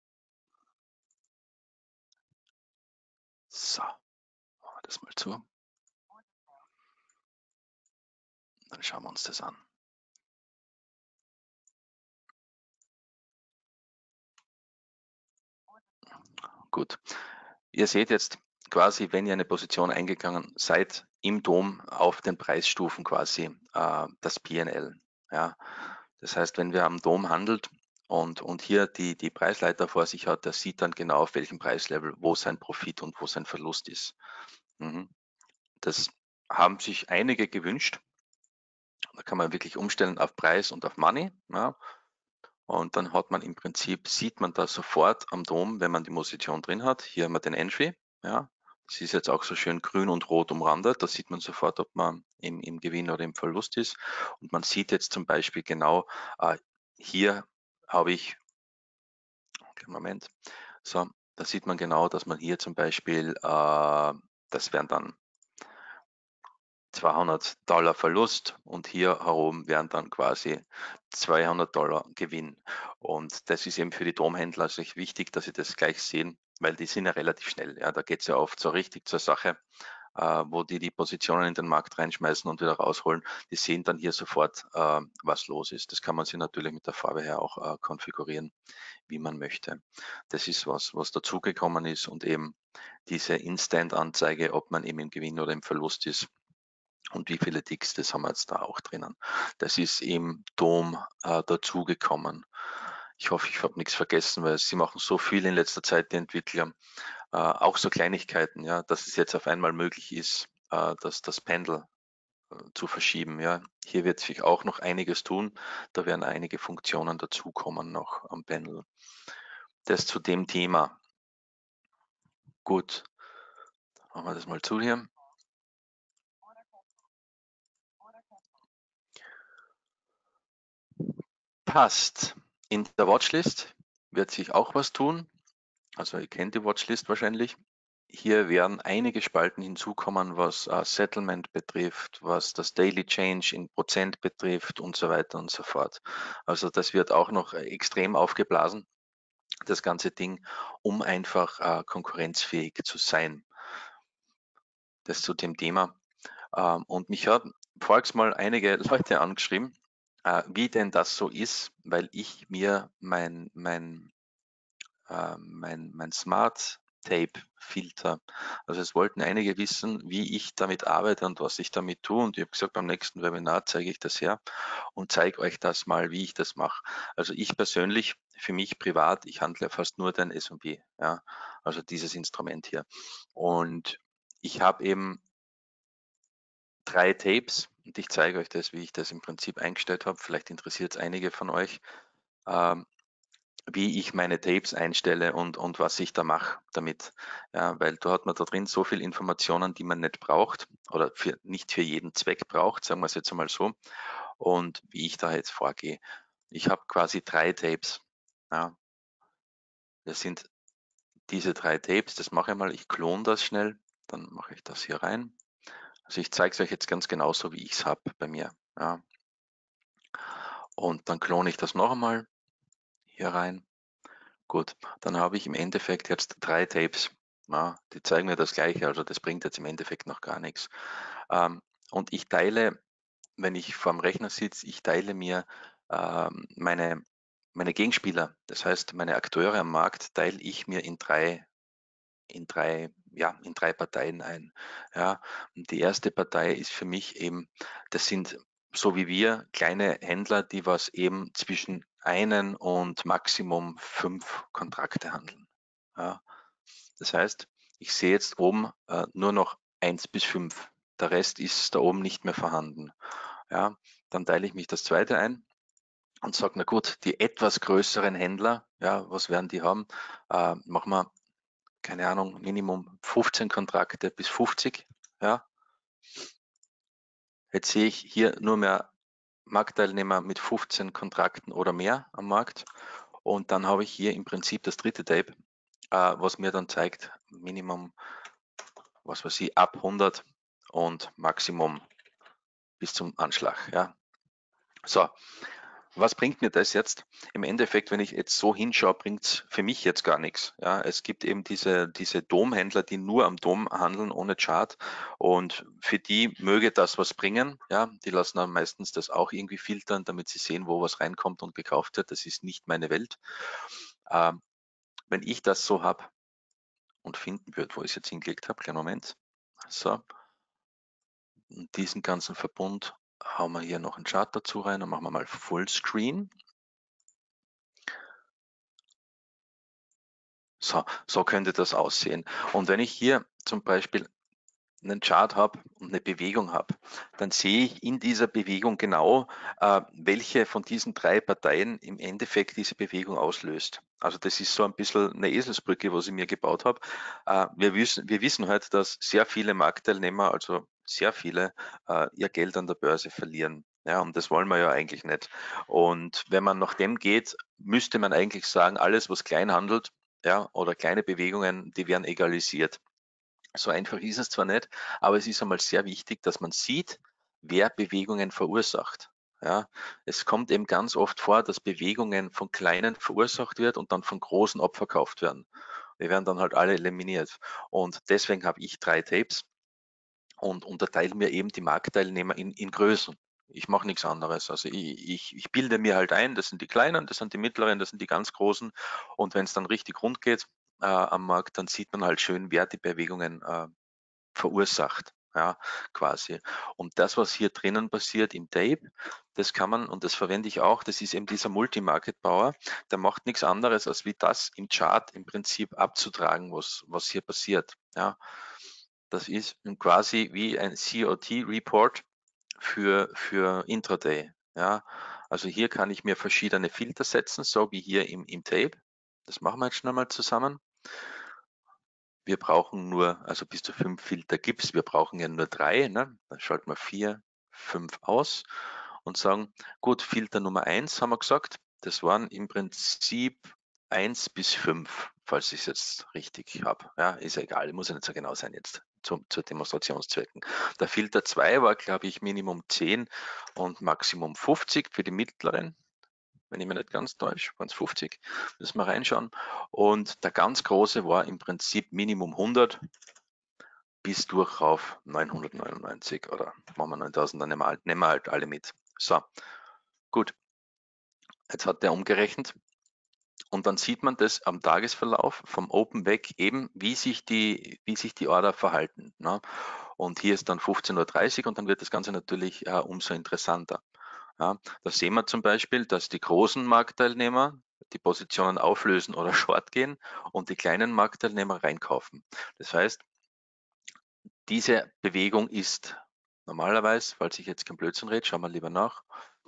So, machen wir das mal zu. Dann schauen wir uns das an. Gut, ihr seht jetzt quasi, wenn ihr eine Position eingegangen seid, im DOM auf den Preisstufen quasi das P&L. Ja. Das heißt, wenn wer am DOM handelt und hier die Preisleiter vor sich hat, der sieht dann genau, auf welchem Preislevel, wo sein Profit und wo sein Verlust ist. Das haben sich einige gewünscht. Da kann man wirklich umstellen auf Preis und auf Money. Ja. Und dann hat man im Prinzip, sieht man da sofort am DOM, wenn man die Position drin hat. Hier haben wir den Entry. Ja. Das ist jetzt auch so schön grün und rot umrandet. Da sieht man sofort, ob man im Gewinn oder im Verlust ist. Und man sieht jetzt zum Beispiel genau, hier habe ich, Moment, so, da sieht man genau, dass man hier zum Beispiel, das wären dann $200 Verlust und hier herum wären dann quasi $200 Gewinn. Und das ist eben für die DOM-Händler sich wichtig, dass sie das gleich sehen, weil die sind ja relativ schnell. Ja, da geht es ja oft so richtig zur Sache, wo die Positionen in den Markt reinschmeißen und wieder rausholen. Die sehen dann hier sofort, was los ist. Das kann man sich natürlich mit der Farbe her auch konfigurieren, wie man möchte. Das ist was dazugekommen ist und eben diese Instant-Anzeige, ob man eben im Gewinn oder im Verlust ist. Und wie viele Ticks, das haben wir jetzt da auch drinnen. Das ist im DOM dazugekommen. Ich hoffe, ich habe nichts vergessen, weil sie machen so viel in letzter Zeit, die Entwickler. Auch so Kleinigkeiten, ja, dass es jetzt auf einmal möglich ist, das Pendel zu verschieben. Ja. Hier wird sich auch noch einiges tun. Da werden einige Funktionen dazukommen noch am Pendel. Das zu dem Thema. Gut, dann machen wir das mal zu hier. Passt. In der Watchlist wird sich auch was tun. Also ihr kennt die Watchlist wahrscheinlich. Hier werden einige Spalten hinzukommen, was Settlement betrifft, was das Daily Change in Prozent betrifft und so weiter und so fort. Also das wird auch noch extrem aufgeblasen, das ganze Ding, um einfach konkurrenzfähig zu sein. Das zu dem Thema. Und mich haben voriges Mal einige Leute angeschrieben, wie denn das so ist, weil ich mir mein Smart Tape Filter. Also es wollten einige wissen, wie ich damit arbeite und was ich damit tue. Und ich habe gesagt, beim nächsten Webinar zeige ich das her und zeige euch das mal, wie ich das mache. Also ich persönlich, für mich privat, ich handle fast nur den S&P, ja, also dieses Instrument hier. Und ich habe eben 3 Tapes und ich zeige euch das, wie ich das im Prinzip eingestellt habe. Vielleicht interessiert es einige von euch. Wie ich meine Tapes einstelle und was ich da mache damit. Ja, weil da hat man da drin so viel Informationen, die man nicht braucht oder nicht für jeden Zweck braucht, sagen wir es jetzt einmal so. Und wie ich da jetzt vorgehe. Ich habe quasi 3 Tapes. Ja. Das sind diese 3 Tapes, das mache ich mal, ich klone das schnell, dann mache ich das hier rein. Also ich zeige es euch jetzt ganz genauso, wie ich es habe bei mir. Ja. Und dann klone ich das noch einmal hier rein. Gut, dann habe ich im Endeffekt jetzt 3 Tapes. Ja, die zeigen mir das Gleiche, also das bringt jetzt im Endeffekt noch gar nichts. Und ich teile, wenn ich vorm Rechner sitze, ich teile mir meine Gegenspieler, das heißt meine Akteure am Markt, teile ich mir in drei Parteien ein. Ja, und die erste Partei ist für mich eben, das sind so wie wir kleine Händler, die was eben zwischen einen und Maximum 5 Kontrakte handeln. Ja. Das heißt, ich sehe jetzt oben nur noch 1 bis 5. Der Rest ist da oben nicht mehr vorhanden. Ja, dann teile ich mich das zweite ein und sage, na gut, die etwas größeren Händler, ja, was werden die haben? Machen wir, keine Ahnung, Minimum 15 Kontrakte bis 50. Ja. Jetzt sehe ich hier nur mehr Marktteilnehmer mit 15 Kontrakten oder mehr am Markt. Und dann habe ich hier im Prinzip das dritte Tape, was mir dann zeigt, Minimum, was weiß ich, ab 100 und Maximum bis zum Anschlag. Ja. So, was bringt mir das jetzt? Im Endeffekt, wenn ich jetzt so hinschaue, bringt es für mich jetzt gar nichts. Ja, es gibt eben diese Domhändler, die nur am Dom handeln, ohne Chart. Und für die möge das was bringen. Ja, die lassen dann meistens das auch irgendwie filtern, damit sie sehen, wo was reinkommt und gekauft wird. Das ist nicht meine Welt. Wenn ich das so habe und finden würde, wo ich es jetzt hingelegt habe, kleinen Moment. So, und diesen ganzen Verbund hauen wir hier noch einen Chart dazu rein und machen wir mal Fullscreen. So könnte das aussehen. Und wenn ich hier zum Beispiel einen Chart habe und eine Bewegung habe, dann sehe ich in dieser Bewegung genau, welche von diesen 3 Parteien im Endeffekt diese Bewegung auslöst. Also das ist so ein bisschen eine Eselsbrücke, was ich mir gebaut habe. Wir wissen halt, dass sehr viele Marktteilnehmer, also sehr viele, ihr Geld an der Börse verlieren. Ja, und das wollen wir ja eigentlich nicht. Und wenn man nach dem geht, müsste man eigentlich sagen, alles, was klein handelt, ja, oder kleine Bewegungen, die werden egalisiert. So einfach ist es zwar nicht, aber es ist einmal sehr wichtig, dass man sieht, wer Bewegungen verursacht. Ja, es kommt eben ganz oft vor, dass Bewegungen von Kleinen verursacht wird und dann von Großen abverkauft werden. Wir werden dann halt alle eliminiert. Und deswegen habe ich 3 Tapes und unterteile mir eben die Marktteilnehmer in Größen. Ich mache nichts anderes. Also ich bilde mir halt ein, das sind die Kleinen, das sind die Mittleren, das sind die ganz Großen. Und wenn es dann richtig rund geht am Markt, dann sieht man halt schön, wer die Bewegungen verursacht, ja, quasi. Und das, was hier drinnen passiert im Tape, das kann man, und das verwende ich auch, das ist eben dieser Multi-Market-Bauer, der macht nichts anderes, als wie das im Chart im Prinzip abzutragen, was hier passiert. Ja. Das ist quasi wie ein COT-Report für Intraday. Ja. Also hier kann ich mir verschiedene Filter setzen, so wie hier im Tape. Das machen wir jetzt schnell mal zusammen. Wir brauchen nur, also bis zu 5 Filter gibt es, wir brauchen ja nur 3, ne? Dann schalten wir 4, 5 aus und sagen, gut, Filter Nummer 1 haben wir gesagt, das waren im Prinzip 1 bis 5, falls ich es jetzt richtig habe. Ja, ist ja egal, muss ja nicht so genau sein jetzt zu Demonstrationszwecken. Der Filter 2 war, glaube ich, Minimum 10 und Maximum 50 für die mittleren. Wenn ich mich nicht ganz täusche, waren es 50, müssen wir reinschauen. Und der ganz große war im Prinzip Minimum 100 bis durch auf 999 oder machen wir 9000, dann nehmen wir halt alle mit. So, gut. Jetzt hat der umgerechnet und dann sieht man das am Tagesverlauf vom Open weg eben, wie sich die Order verhalten. Ne? Und hier ist dann 15:30 Uhr und dann wird das Ganze natürlich umso interessanter. Ja, da sehen wir zum Beispiel, dass die großen Marktteilnehmer die Positionen auflösen oder short gehen und die kleinen Marktteilnehmer reinkaufen. Das heißt, diese Bewegung ist normalerweise, falls ich jetzt kein Blödsinn rede, schauen wir lieber nach.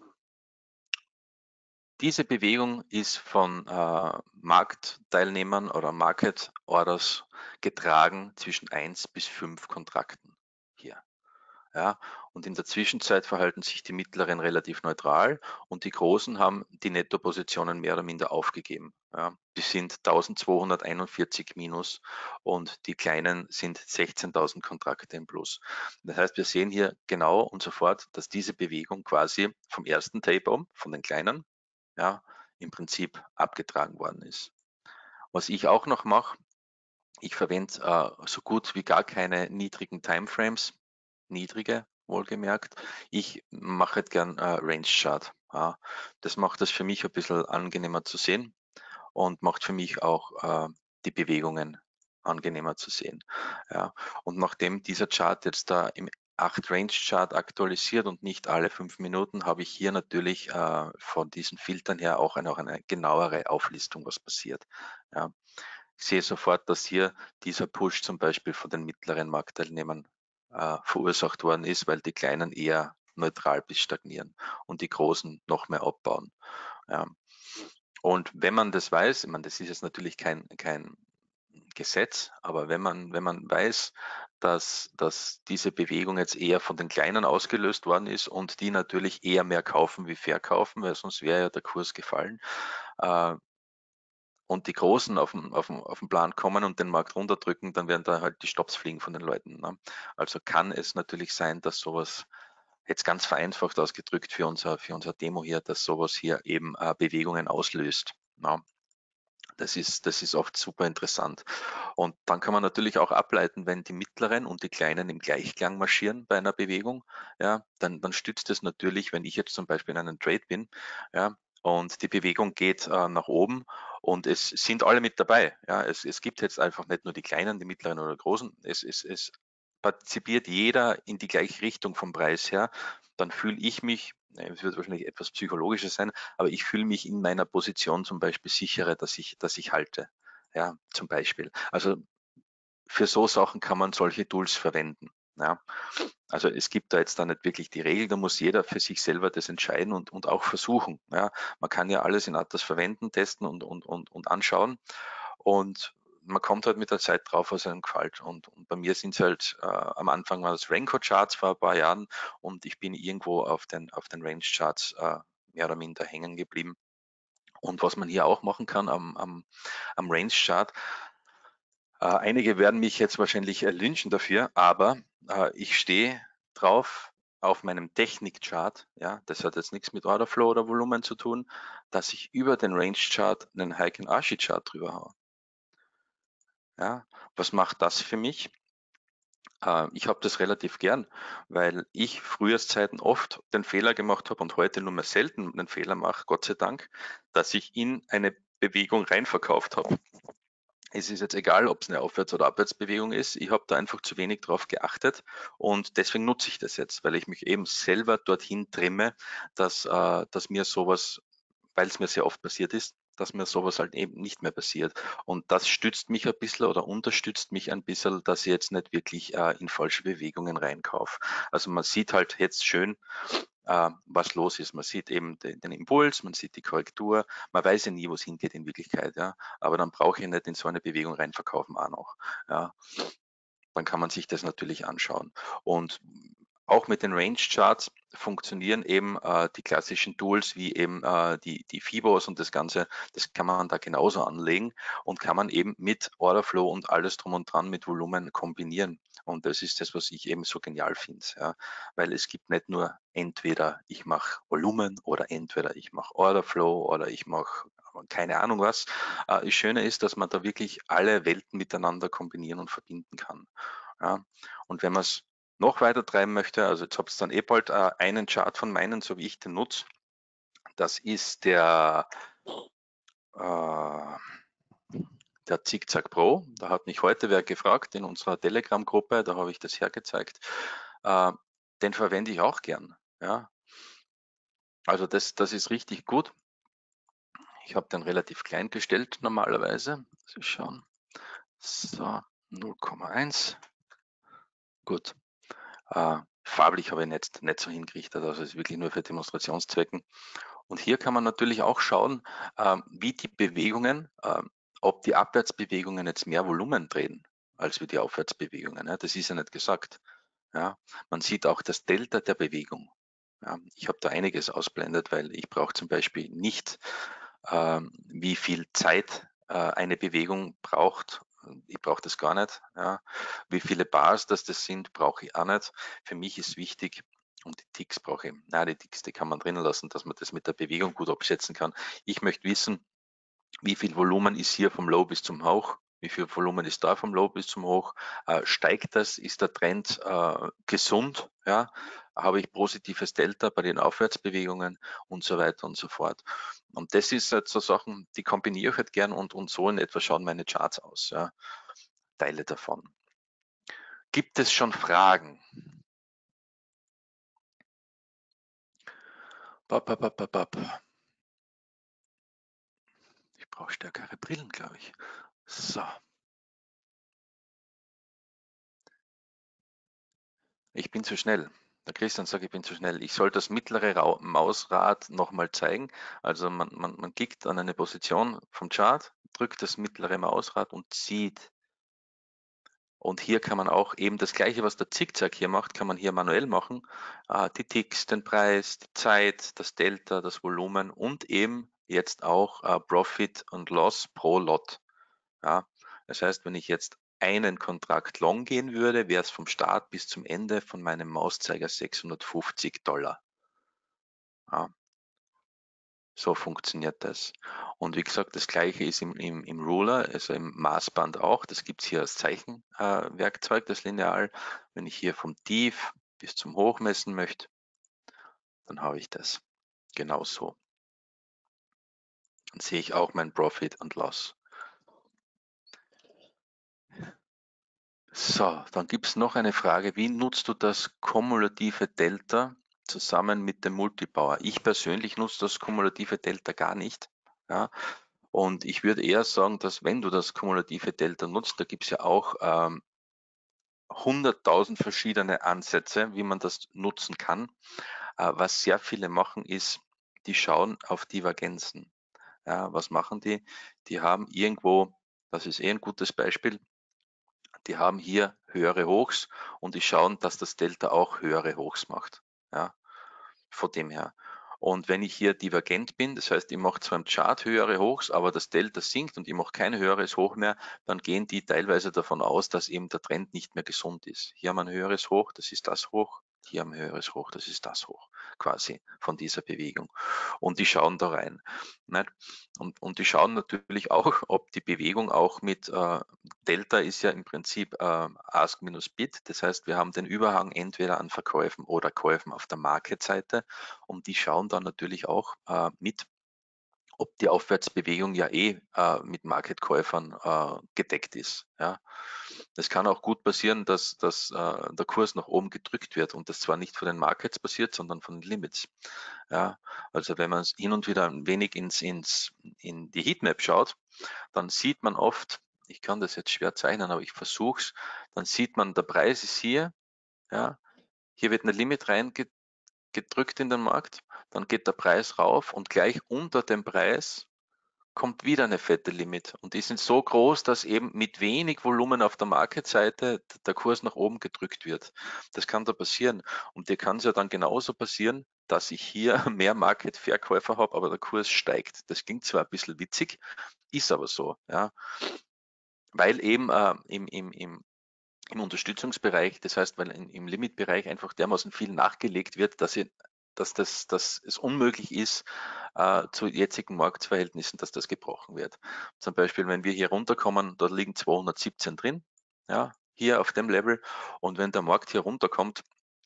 Diese Bewegung ist von Marktteilnehmern oder Market Orders getragen zwischen 1 bis 5 Kontrakten hier. Ja, und in der Zwischenzeit verhalten sich die mittleren relativ neutral und die großen haben die Nettopositionen mehr oder minder aufgegeben. Ja, die sind 1241 minus und die kleinen sind 16.000 Kontrakte im Plus. Das heißt, wir sehen hier genau und sofort, dass diese Bewegung quasi vom ersten Tape von den kleinen, ja, im Prinzip abgetragen worden ist. Was ich auch noch mache, ich verwende so gut wie gar keine niedrigen Timeframes, niedrige wohlgemerkt. Ich mache halt gern Range Chart. Ja. Das macht das für mich ein bisschen angenehmer zu sehen und macht für mich auch die Bewegungen angenehmer zu sehen. Ja. Und nachdem dieser Chart jetzt da im 8 Range Chart aktualisiert und nicht alle 5 Minuten, habe ich hier natürlich von diesen Filtern her auch eine genauere Auflistung, was passiert. Ja. Ich sehe sofort, dass hier dieser Push zum Beispiel von den mittleren Marktteilnehmern verursacht worden ist, weil die kleinen eher neutral bis stagnieren und die großen noch mehr abbauen. Ja. Und wenn man das weiß, ich meine, das ist jetzt natürlich kein Gesetz, aber wenn man weiß, dass diese Bewegung jetzt eher von den Kleinen ausgelöst worden ist und die natürlich eher mehr kaufen wie verkaufen, weil sonst wäre ja der Kurs gefallen, und die Großen auf den Plan kommen und den Markt runterdrücken, dann werden da halt die Stops fliegen von den Leuten. Ne? Also kann es natürlich sein, dass sowas, jetzt ganz vereinfacht ausgedrückt für unser Demo hier, dass sowas hier eben Bewegungen auslöst. Ne? Das ist oft super interessant. Und dann kann man natürlich auch ableiten, wenn die mittleren und die kleinen im Gleichklang marschieren bei einer Bewegung, ja, dann stützt es natürlich, wenn ich jetzt zum Beispiel in einem Trade bin, ja, und die Bewegung geht nach oben und es sind alle mit dabei. Ja, es gibt jetzt einfach nicht nur die kleinen, die mittleren oder großen, es partizipiert jeder in die gleiche Richtung vom Preis her, dann fühle ich mich, es wird wahrscheinlich etwas psychologischer sein, aber ich fühle mich in meiner Position zum Beispiel sicherer, dass ich halte. Ja, zum Beispiel. Also für so Sachen kann man solche Tools verwenden. Ja. Also es gibt da jetzt da nicht wirklich die Regel, da muss jeder für sich selber das entscheiden und auch versuchen. Ja. Man kann ja alles in Atlas verwenden, testen und anschauen und man kommt halt mit der Zeit drauf, was einem gefällt. Und bei mir sind es halt, am Anfang waren es Renko-Charts vor ein paar Jahren und ich bin irgendwo auf den Range-Charts mehr oder minder hängen geblieben. Und was man hier auch machen kann am Range-Chart, einige werden mich jetzt wahrscheinlich lynchen dafür, aber ich stehe drauf auf meinem Technik-Chart, ja, das hat jetzt nichts mit Orderflow oder Volumen zu tun, dass ich über den Range-Chart einen Heiken-Ashi-Chart drüber haue. Ja, was macht das für mich? Ich habe das relativ gern, weil ich Frühjahrszeiten oft den Fehler gemacht habe und heute nur mehr selten den Fehler mache, Gott sei Dank, dass ich in eine Bewegung reinverkauft habe. Es ist jetzt egal, ob es eine Aufwärts- oder Abwärtsbewegung ist. Ich habe da einfach zu wenig drauf geachtet und deswegen nutze ich das jetzt, weil ich mich eben selber dorthin trimme, dass mir sowas, weil es mir sehr oft passiert ist, dass mir sowas halt eben nicht mehr passiert. Und das stützt mich ein bisschen oder unterstützt mich ein bisschen, dass ich jetzt nicht wirklich in falsche Bewegungen reinkaufe. Also man sieht halt jetzt schön, was los ist. Man sieht eben den Impuls, man sieht die Korrektur, man weiß ja nie, wo es hingeht in Wirklichkeit, ja. Aber dann brauche ich nicht in so eine Bewegung reinverkaufen auch noch. Ja. Dann kann man sich das natürlich anschauen. Und auch mit den Range Charts funktionieren eben die klassischen Tools wie eben die Fibos und das Ganze, das kann man da genauso anlegen und kann man eben mit Orderflow und alles drum und dran mit Volumen kombinieren. Und das ist das, was ich eben so genial finde, ja, weil es gibt nicht nur entweder ich mache Volumen oder entweder ich mache Orderflow oder ich mache keine Ahnung was. Das Schöne ist, dass man da wirklich alle Welten miteinander kombinieren und verbinden kann. Ja. Und wenn man es noch weiter treiben möchte, also jetzt habt ihr dann eh bald einen Chart von meinen, so wie ich den nutze. Das ist äh, der Zickzack Pro. Da hat mich heute wer gefragt in unserer Telegram-Gruppe, da habe ich das hergezeigt. Äh, Den verwende ich auch gern. Ja. Also das ist richtig gut. Ich habe den relativ klein gestellt normalerweise. Sie schauen. So, 0,1. Gut. Farblich habe ich nicht so hingerichtet, also es ist wirklich nur für Demonstrationszwecken. Und hier kann man natürlich auch schauen, wie die Bewegungen, ob die Abwärtsbewegungen jetzt mehr Volumen drehen als wie die Aufwärtsbewegungen. Ja, das ist ja nicht gesagt. Ja, man sieht auch das Delta der Bewegung. Ja, ich habe da einiges ausblendet, weil ich brauche zum Beispiel nicht, wie viel Zeit eine Bewegung braucht. Ich brauche das gar nicht. Ja. Wie viele Bars das sind, brauche ich auch nicht. Für mich ist wichtig, und die Ticks brauche ich, die Ticks, die kann man drinnen lassen, dass man das mit der Bewegung gut abschätzen kann. Ich möchte wissen, wie viel Volumen ist hier vom Low bis zum Hoch? Wie viel Volumen ist da vom Low bis zum Hoch? Steigt das? Ist der Trend gesund? Ja? Habe ich positives Delta bei den Aufwärtsbewegungen und so weiter und so fort. Und das ist halt so Sachen, die kombiniere ich halt gern und so in etwa schauen meine Charts aus. Ja? Teile davon. Gibt es schon Fragen? Ich brauche stärkere Brillen, glaube ich. So. Ich bin zu schnell. Der Christian sagt, ich bin zu schnell. Ich soll das mittlere Mausrad nochmal zeigen. Also man klickt an eine Position vom Chart, drückt das mittlere Mausrad und zieht. Und hier kann man auch eben das gleiche, was der Zickzack hier macht, kann man hier manuell machen. Die Ticks, den Preis, die Zeit, das Delta, das Volumen und eben jetzt auch Profit und Loss pro Lot. Ja, das heißt, wenn ich jetzt einen Kontrakt long gehen würde, wäre es vom Start bis zum Ende von meinem Mauszeiger $650. Ja, so funktioniert das. Und wie gesagt, das gleiche ist im Ruler, also im Maßband auch. Das gibt es hier als Zeichenwerkzeug, das Lineal. Wenn ich hier vom Tief bis zum Hoch messen möchte, dann habe ich das genauso. Dann sehe ich auch mein Profit und Loss. So, dann gibt es noch eine Frage. Wie nutzt du das kumulative Delta zusammen mit dem Multipower? Ich persönlich nutze das kumulative Delta gar nicht. Ja, und ich würde eher sagen, dass wenn du das kumulative Delta nutzt, da gibt es ja auch 100.000 verschiedene Ansätze, wie man das nutzen kann. Was sehr viele machen, ist, die schauen auf Divergenzen. Ja, was machen die? Die haben irgendwo, das ist ein gutes Beispiel, die haben hier höhere Hochs und die schauen, dass das Delta auch höhere Hochs macht. Ja, von dem her. Und wenn ich hier divergent bin, das heißt, ich mache zwar im Chart höhere Hochs, aber das Delta sinkt und ich mache kein höheres Hoch mehr, dann gehen die teilweise davon aus, dass eben der Trend nicht mehr gesund ist. Hier haben wir ein höheres Hoch, das ist das Hoch. Hier haben wir ein höheres Hoch, das ist das Hoch, quasi von dieser Bewegung. Und die schauen da rein. Nicht? Und die schauen natürlich auch, ob die Bewegung auch mit Delta ist ja im Prinzip Ask minus Bid. Das heißt, wir haben den Überhang entweder an Verkäufen oder Käufen auf der Market-Seite und die schauen dann natürlich auch mit, ob die Aufwärtsbewegung ja mit Market-Käufern gedeckt ist. Ja. Es kann auch gut passieren, dass der Kurs nach oben gedrückt wird und das zwar nicht von den Markets passiert, sondern von den Limits. Ja. Also wenn man hin und wieder ein wenig in die Heatmap schaut, dann sieht man oft, ich kann das jetzt schwer zeichnen, aber ich versuche es, dann sieht man, der Preis ist hier, ja, hier wird eine Limit reingedrückt in den Markt, dann geht der Preis rauf und gleich unter dem Preis kommt wieder eine fette Limit und die sind so groß, dass eben mit wenig Volumen auf der Market-Seite der Kurs nach oben gedrückt wird. Das kann da passieren und dir kann es ja dann genauso passieren, dass ich hier mehr Market-Verkäufer habe, aber der Kurs steigt. Das klingt zwar ein bisschen witzig, ist aber so, ja, weil eben im Unterstützungsbereich, das heißt, weil im Limitbereich einfach dermaßen viel nachgelegt wird, dass es unmöglich ist, zu jetzigen Marktverhältnissen, dass das gebrochen wird. Zum Beispiel, wenn wir hier runterkommen, da liegen 217 drin, ja, hier auf dem Level, und wenn der Markt hier runterkommt,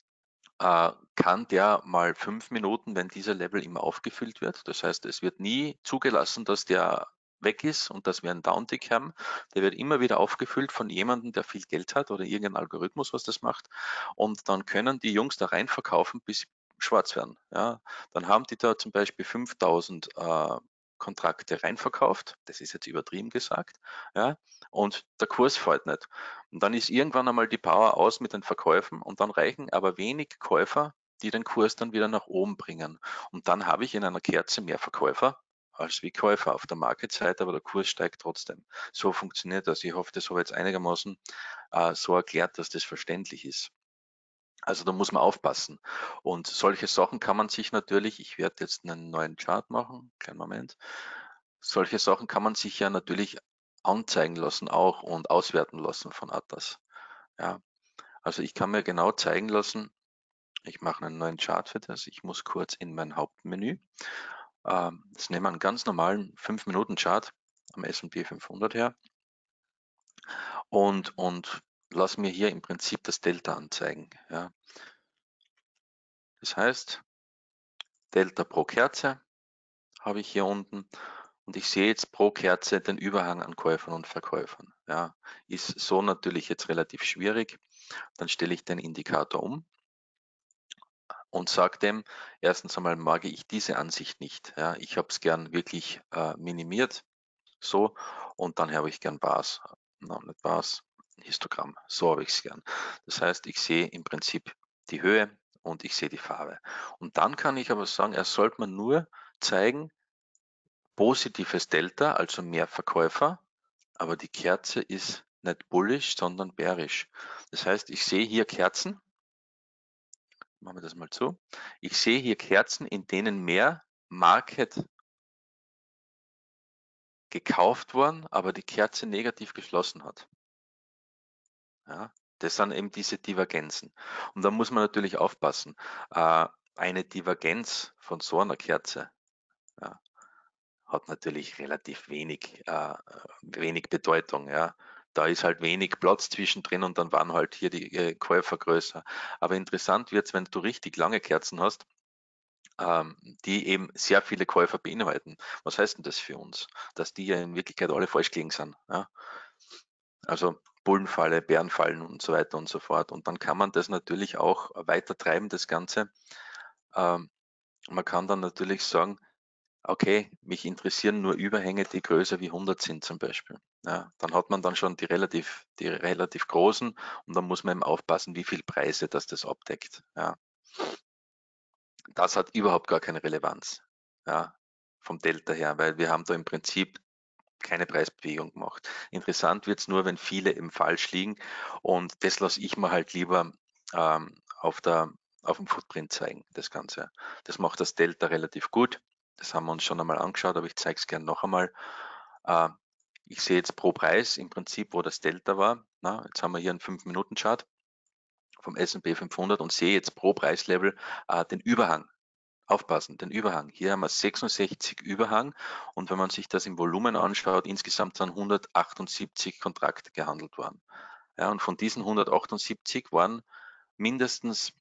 kann der mal 5 Minuten, wenn dieser Level immer aufgefüllt wird. Das heißt, es wird nie zugelassen, dass der weg ist und dass wir einen Downtick haben. Der wird immer wieder aufgefüllt von jemandem, der viel Geld hat oder irgendein Algorithmus, was das macht. Und dann können die Jungs da rein verkaufen, bis sie schwarz werden. Ja, dann haben die da zum Beispiel 5000 Kontrakte reinverkauft. Das ist jetzt übertrieben gesagt. Ja, und der Kurs fällt nicht. Und dann ist irgendwann einmal die Power aus mit den Verkäufen und dann reichen aber wenig Käufer, die den Kurs dann wieder nach oben bringen. Und dann habe ich in einer Kerze mehr Verkäufer als wie Käufer auf der Market-Seite, aber der Kurs steigt trotzdem. So funktioniert das. Ich hoffe, das habe ich jetzt einigermaßen so erklärt, dass das verständlich ist. Also da muss man aufpassen. Und solche Sachen kann man sich natürlich, ich werde jetzt einen neuen Chart machen, kleinen Moment. Solche Sachen kann man sich ja natürlich anzeigen lassen auch und auswerten lassen von Atlas. Ja, also ich kann mir genau zeigen lassen, ich mache einen neuen Chart für das. Ich muss kurz in mein Hauptmenü. Jetzt nehmen wir einen ganz normalen 5-Minuten-Chart am S&P 500 her und lass mir hier im Prinzip das Delta anzeigen. Ja. Das heißt, Delta pro Kerze habe ich hier unten und ich sehe jetzt pro Kerze den Überhang an Käufern und Verkäufern. Ja, ist so natürlich jetzt relativ schwierig. Dann stelle ich den Indikator um und sage dem, erstens einmal mag ich diese Ansicht nicht. Ja, ich habe es gern wirklich minimiert, so, und dann habe ich gern Bars, nicht Bars, Histogramm, so habe ich es gern. Das heißt, ich sehe im Prinzip die Höhe und ich sehe die Farbe. Und dann kann ich aber sagen, er sollte mir nur zeigen, positives Delta, also mehr Verkäufer, aber die Kerze ist nicht bullish, sondern bearish. Das heißt, ich sehe hier Kerzen, machen wir das mal zu, ich sehe hier Kerzen, in denen mehr Market gekauft worden, aber die Kerze negativ geschlossen hat. Ja, das sind eben diese Divergenzen. Und da muss man natürlich aufpassen. Eine Divergenz von so einer Kerze, ja, hat natürlich relativ wenig Bedeutung. Ja. Da ist halt wenig Platz zwischendrin und dann waren halt hier die Käufer größer. Aber interessant wird es, wenn du richtig lange Kerzen hast, die eben sehr viele Käufer beinhalten. Was heißt denn das für uns? Dass die ja in Wirklichkeit alle falsch gelegen sind. Ja? Also Bullenfalle, Bärenfallen und so weiter und so fort. Und dann kann man das natürlich auch weiter treiben, das Ganze. Man kann dann natürlich sagen, okay, mich interessieren nur Überhänge, die größer wie 100 sind zum Beispiel. Ja, dann hat man dann schon die relativ großen und dann muss man eben aufpassen, wie viel Preise das abdeckt. Ja. Das hat überhaupt gar keine Relevanz, ja, vom Delta her, weil wir haben da im Prinzip keine Preisbewegung gemacht. Interessant wird es nur, wenn viele eben falsch liegen und das lasse ich mir halt lieber auf dem Footprint zeigen, das Ganze. Das macht das Delta relativ gut. Das haben wir uns schon einmal angeschaut, aber ich zeige es gerne noch einmal. Äh, Ich sehe jetzt pro Preis im Prinzip, wo das Delta war. Na, jetzt haben wir hier einen 5-Minuten-Chart vom S&P 500 und sehe jetzt pro Preislevel den Überhang. Aufpassen, den Überhang. Hier haben wir 66 Überhang und wenn man sich das im Volumen anschaut, insgesamt sind 178 Kontrakte gehandelt worden. Ja, und von diesen 178 waren mindestens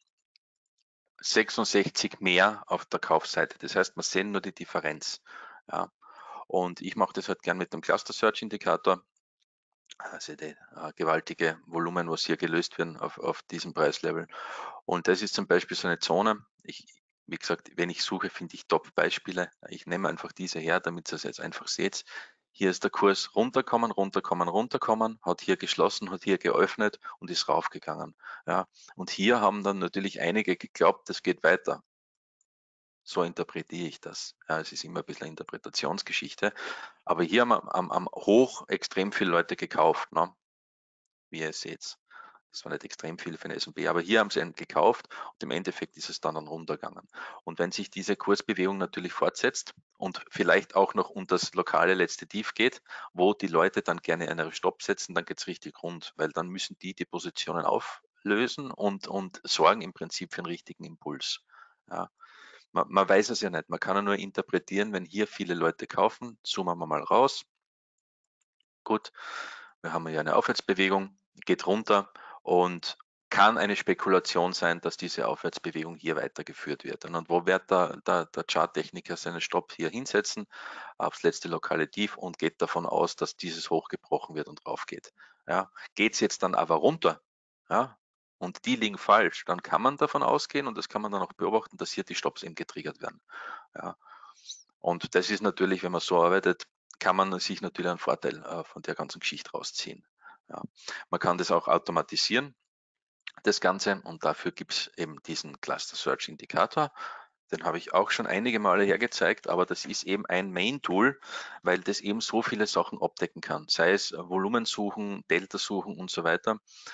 66 mehr auf der Kaufseite. Das heißt, man sehen nur die Differenz. Ja, und ich mache das halt gern mit dem Cluster Search Indikator. Also die gewaltige Volumen, was hier gelöst werden auf diesem Preislevel. Und das ist zum Beispiel so eine Zone. Wie gesagt, wenn ich suche, finde ich Top-Beispiele. Ich nehme einfach diese her, damit ihr es jetzt einfach seht. Hier ist der Kurs runterkommen, runterkommen, runterkommen, hat hier geschlossen, hat hier geöffnet und ist raufgegangen. Ja, und hier haben dann natürlich einige geglaubt, das geht weiter. So interpretiere ich das. Ja, es ist immer ein bisschen eine Interpretationsgeschichte. Aber hier haben am Hoch extrem viele Leute gekauft, ne? Wie ihr seht. Das war nicht extrem viel für den S&P, aber hier haben sie einen gekauft und im Endeffekt ist es dann runtergegangen. Und wenn sich diese Kursbewegung natürlich fortsetzt und vielleicht auch noch unter das lokale letzte Tief geht, wo die Leute dann gerne einen Stopp setzen, dann geht es richtig rund, weil dann müssen die Positionen auflösen und sorgen im Prinzip für einen richtigen Impuls. Ja. Man weiß es ja nicht, man kann ja nur interpretieren, wenn hier viele Leute kaufen, zoomen wir mal raus. Gut, wir haben ja eine Aufwärtsbewegung, geht runter und kann eine Spekulation sein, dass diese Aufwärtsbewegung hier weitergeführt wird. Und wo wird der Charttechniker seinen Stopp hier hinsetzen, aufs letzte lokale Tief und geht davon aus, dass dieses hochgebrochen wird und drauf geht. Ja, geht es jetzt dann aber runter, ja, und die liegen falsch, dann kann man davon ausgehen und das kann man dann auch beobachten, dass hier die Stops eben getriggert werden. Ja. Und das ist natürlich, wenn man so arbeitet, kann man sich natürlich einen Vorteil von der ganzen Geschichte rausziehen. Ja. Man kann das auch automatisieren, das Ganze, und dafür gibt es eben diesen Cluster Search Indikator. Den habe ich auch schon einige Male hergezeigt, aber das ist eben ein Main-Tool, weil das eben so viele Sachen abdecken kann, sei es Volumensuchen, Delta-Suchen und so weiter.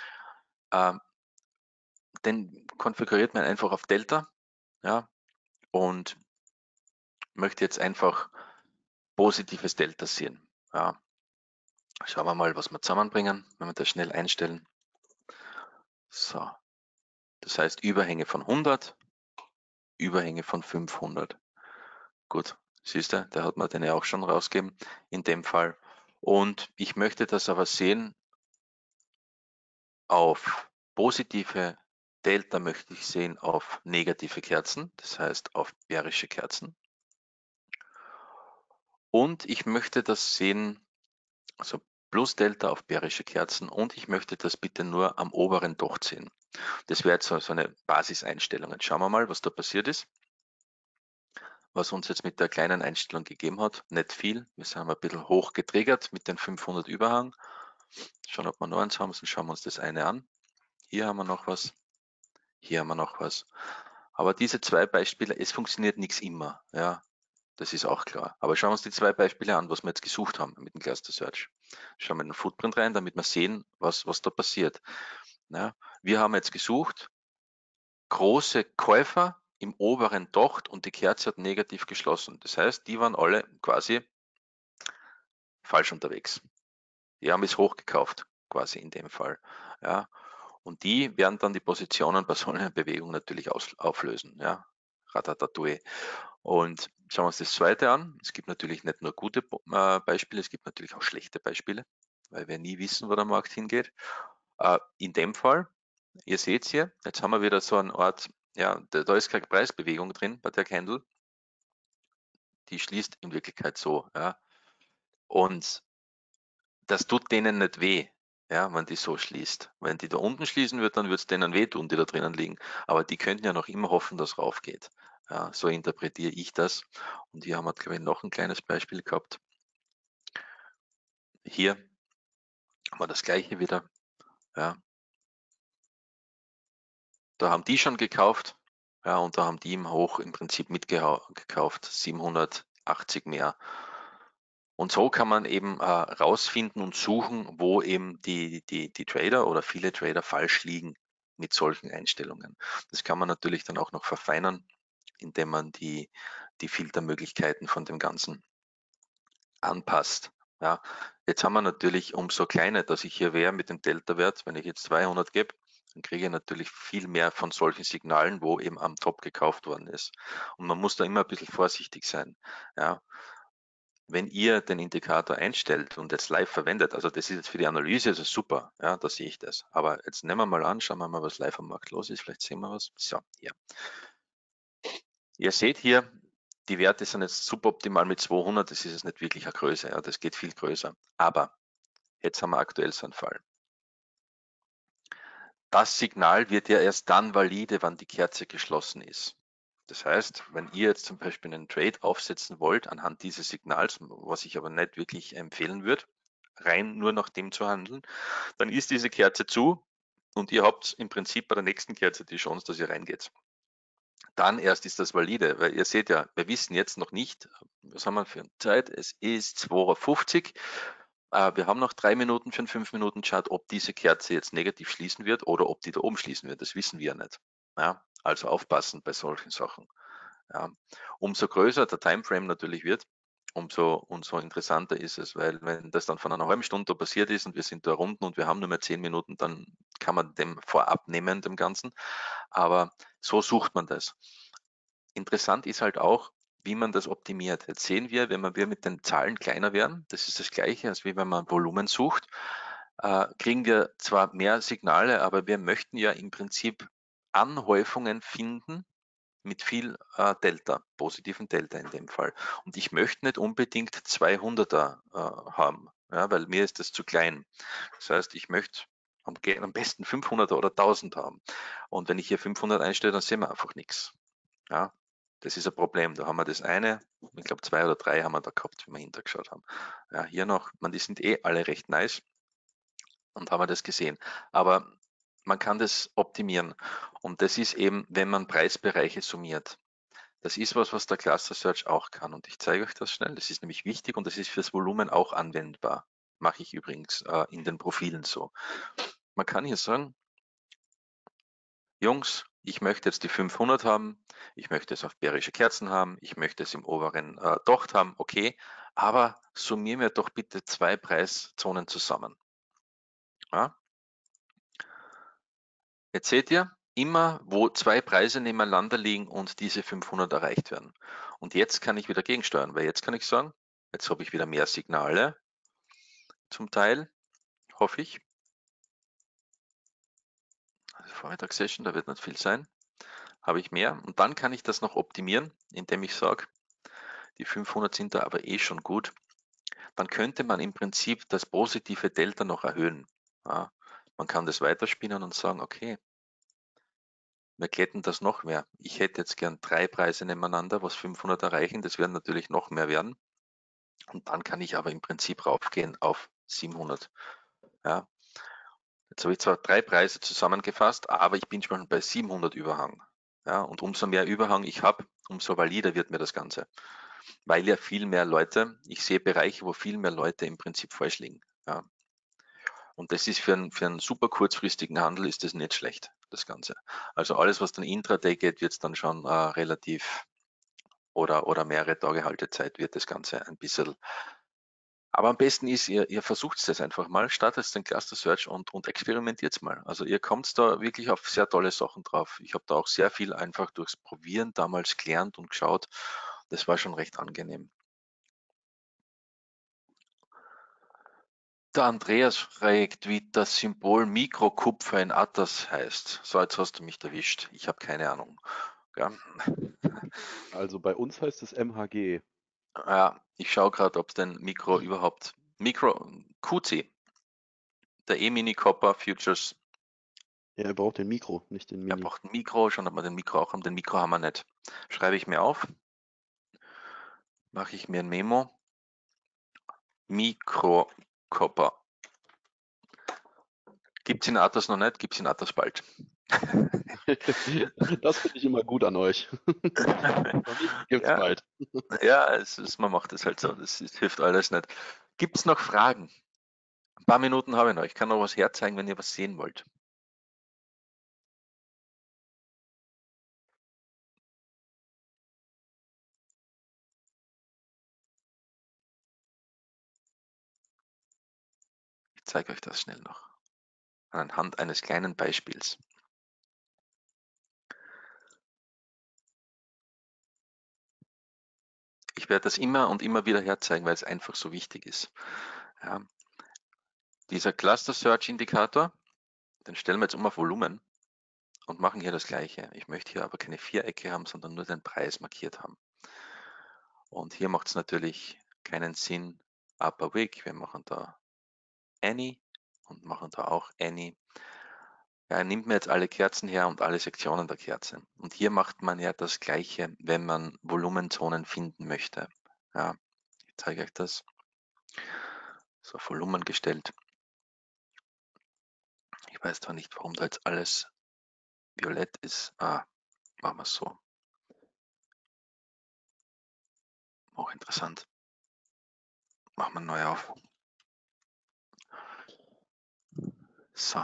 Den konfiguriert man einfach auf Delta, ja, und möchte jetzt einfach positives Delta sehen. Ja. Schauen wir mal, was wir zusammenbringen, wenn wir das schnell einstellen. So, das heißt Überhänge von 100, Überhänge von 500. Gut, siehst du, da hat man den ja auch schon rausgegeben in dem Fall. Und ich möchte das aber sehen auf positive Delta, möchte ich sehen auf negative Kerzen, das heißt auf bärische Kerzen. Und ich möchte das sehen, also plus Delta auf bärische Kerzen und ich möchte das bitte nur am oberen Docht sehen. Das wäre jetzt so eine Basiseinstellung. Jetzt schauen wir mal, was da passiert ist. Was uns jetzt mit der kleinen Einstellung gegeben hat. Nicht viel. Wir sind ein bisschen hoch getriggert mit den 500 Überhang. Schauen, ob wir noch eins haben. Sonst schauen wir uns das eine an. Hier haben wir noch was. Hier haben wir noch was. Aber diese zwei Beispiele, es funktioniert nichts immer. Ja, das ist auch klar. Aber schauen wir uns die zwei Beispiele an, was wir jetzt gesucht haben mit dem Cluster Search. Schauen wir in den Footprint rein, damit wir sehen, was da passiert. Ja, wir haben jetzt gesucht, große Käufer im oberen Docht und die Kerze hat negativ geschlossen. Das heißt, die waren alle quasi falsch unterwegs. Die haben es hochgekauft, quasi in dem Fall. Ja, und die werden dann die Positionen bei so einer Bewegung natürlich auflösen. Ja, Ratatatouille. Und schauen wir uns das zweite an. Es gibt natürlich nicht nur gute Beispiele, es gibt natürlich auch schlechte Beispiele, weil wir nie wissen, wo der Markt hingeht. In dem Fall, ihr seht es hier, jetzt haben wir wieder so eine Art, ja, da ist keine Preisbewegung drin bei der Candle. Die schließt in Wirklichkeit so. Ja. Und das tut denen nicht weh, ja, wenn die so schließt. Wenn die da unten schließen wird, dann wird es denen wehtun, die da drinnen liegen. Aber die könnten ja noch immer hoffen, dass es raufgeht. Ja, so interpretiere ich das. Und hier haben wir, glaube ich, noch ein kleines Beispiel gehabt. Hier haben wir das gleiche wieder. Ja. Da haben die schon gekauft. Ja, und da haben die im Hoch im Prinzip mitgekauft, 780 mehr. Und so kann man eben rausfinden und suchen, wo eben die Trader oder viele Trader falsch liegen mit solchen Einstellungen. Das kann man natürlich dann auch noch verfeinern, indem man die Filtermöglichkeiten von dem Ganzen anpasst. Ja, jetzt haben wir natürlich umso kleiner, dass ich hier wäre mit dem Delta-Wert, wenn ich jetzt 200 gebe, dann kriege ich natürlich viel mehr von solchen Signalen, wo eben am Top gekauft worden ist. Und man muss da immer ein bisschen vorsichtig sein. Ja, wenn ihr den Indikator einstellt und jetzt live verwendet, also das ist jetzt für die Analyse, das ist super, ja, da sehe ich das. Aber jetzt nehmen wir mal an, schauen wir mal, was live am Markt los ist, vielleicht sehen wir was. So, hier. Ihr seht hier, die Werte sind jetzt suboptimal mit 200, das ist jetzt nicht wirklich eine Größe, ja, das geht viel größer. Aber jetzt haben wir aktuell so einen Fall. Das Signal wird ja erst dann valide, wann die Kerze geschlossen ist. Das heißt, wenn ihr jetzt zum Beispiel einen Trade aufsetzen wollt anhand dieses Signals, was ich aber nicht wirklich empfehlen würde, rein nur nach dem zu handeln, dann ist diese Kerze zu und ihr habt im Prinzip bei der nächsten Kerze die Chance, dass ihr reingeht. Dann erst ist das valide, weil ihr seht ja, wir wissen jetzt noch nicht, was haben wir für eine Zeit, es ist 2:50 Uhr. Wir haben noch 3 Minuten für einen 5-Minuten-Chart, ob diese Kerze jetzt negativ schließen wird oder ob die da oben schließen wird, das wissen wir ja nicht. Ja, also aufpassen bei solchen Sachen. Ja, umso größer der Timeframe natürlich wird, umso interessanter ist es, weil wenn das dann von einer halben Stunde passiert ist und wir sind da runden und wir haben nur mehr 10 Minuten, dann kann man dem vorab nehmen, dem Ganzen. Aber so sucht man das. Interessant ist halt auch, wie man das optimiert. Jetzt sehen wir, wenn wir mit den Zahlen kleiner werden, das ist das Gleiche, als wie wenn man Volumen sucht, kriegen wir zwar mehr Signale, aber wir möchten ja im Prinzip Anhäufungen finden, mit viel Delta, positiven Delta in dem Fall. Und ich möchte nicht unbedingt 200er haben, ja, weil mir ist das zu klein. Das heißt, ich möchte am besten 500er oder 1000 haben. Und wenn ich hier 500 einstelle, dann sehen wir einfach nichts. Ja, das ist ein Problem. Da haben wir das eine, ich glaube 2 oder 3 haben wir da gehabt, wenn wir hintergeschaut haben. Ja, hier noch, die sind eh alle recht nice und haben wir das gesehen. Aber man kann das optimieren. Und das ist eben, wenn man Preisbereiche summiert. Das ist was der Cluster Search auch kann. Und ich zeige euch das schnell. Das ist nämlich wichtig und das ist fürs Volumen auch anwendbar. Mache ich übrigens in den Profilen so. Man kann hier sagen, Jungs, ich möchte jetzt die 500 haben, ich möchte es auf bärische Kerzen haben, ich möchte es im oberen Docht haben, okay, aber summieren wir doch bitte 2 Preiszonen zusammen. Ja? Jetzt seht ihr, immer wo 2 Preise nebeneinander liegen und diese 500 erreicht werden. Und jetzt kann ich wieder gegensteuern, weil jetzt kann ich sagen, jetzt habe ich wieder mehr Signale, zum Teil, hoffe ich. Also Vormittagssession, da wird nicht viel sein, habe ich mehr. Und dann kann ich das noch optimieren, indem ich sage, die 500 sind da aber eh schon gut. dann könnte man im Prinzip das positive Delta noch erhöhen. Ja, man kann das weiterspinnen und sagen, okay, wir glätten das noch mehr. Ich hätte jetzt gern 3 Preise nebeneinander, was 500 erreichen. Das werden natürlich noch mehr werden. Und dann kann ich aber im Prinzip raufgehen auf 700. Ja. Jetzt habe ich zwar 3 Preise zusammengefasst, aber ich bin schon bei 700 Überhang. Ja, und umso mehr Überhang ich habe, umso valider wird mir das Ganze. Weil ja viel mehr Leute, ich sehe Bereiche, wo viel mehr Leute im Prinzip falsch liegen. Ja. Und das ist für einen super kurzfristigen Handel ist das nicht schlecht, das Ganze. Also alles, was dann Intraday geht, wird es dann schon relativ oder mehrere Tage Haltezeit wird das Ganze ein bisschen. Aber am besten ist, ihr versucht es einfach mal, startet den Cluster Search und experimentiert mal. Also ihr kommt da wirklich auf sehr tolle Sachen drauf. Ich habe da auch sehr viel einfach durchs Probieren damals gelernt und geschaut. Das war schon recht angenehm. Der Andreas fragt, wie das Symbol Mikrokupfer in Atlas heißt. So, jetzt hast du mich erwischt. Ich habe keine Ahnung. Ja, Also bei uns heißt es MHG. ja ich schaue gerade, ob es den Mikro überhaupt. Mikro QC, der E-Mini Copper Futures. Ja, er braucht den Mikro, nicht den Er Mini. braucht ein Mikro, schon, ob wir den Mikro auch haben. Den Mikro haben wir nicht. Schreibe ich mir auf, mache ich mir ein Memo. Mikro Copper. Gibt es in Atlas noch nicht, gibt es in Atlas bald. Das finde ich immer gut an euch. Noch nicht, gibt's Ja, bald. ja, man macht es halt so. Das hilft alles nicht. Gibt es noch Fragen? Ein paar Minuten habe ich noch. Ich kann noch was herzeigen, wenn ihr was sehen wollt. Ich zeige euch das schnell noch. Anhand eines kleinen Beispiels. Ich werde das immer und immer wieder herzeigen, weil es einfach so wichtig ist. Ja. Dieser Cluster Search Indikator, den stellen wir jetzt um auf Volumen und machen hier das gleiche. Ich möchte hier aber keine Vierecke haben, sondern nur den Preis markiert haben. Und hier macht es natürlich keinen Sinn, Upper Wick. Wir machen da Any und machen da auch Any. Ja, er nimmt mir jetzt alle Kerzen her und alle Sektionen der Kerze. Und hier macht man ja das Gleiche, wenn man Volumenzonen finden möchte. Ja, ich zeige euch das. So, auf Volumen gestellt. Ich weiß zwar nicht, warum da jetzt alles violett ist. Machen wir es so. Auch interessant. Machen wir neu auf. So.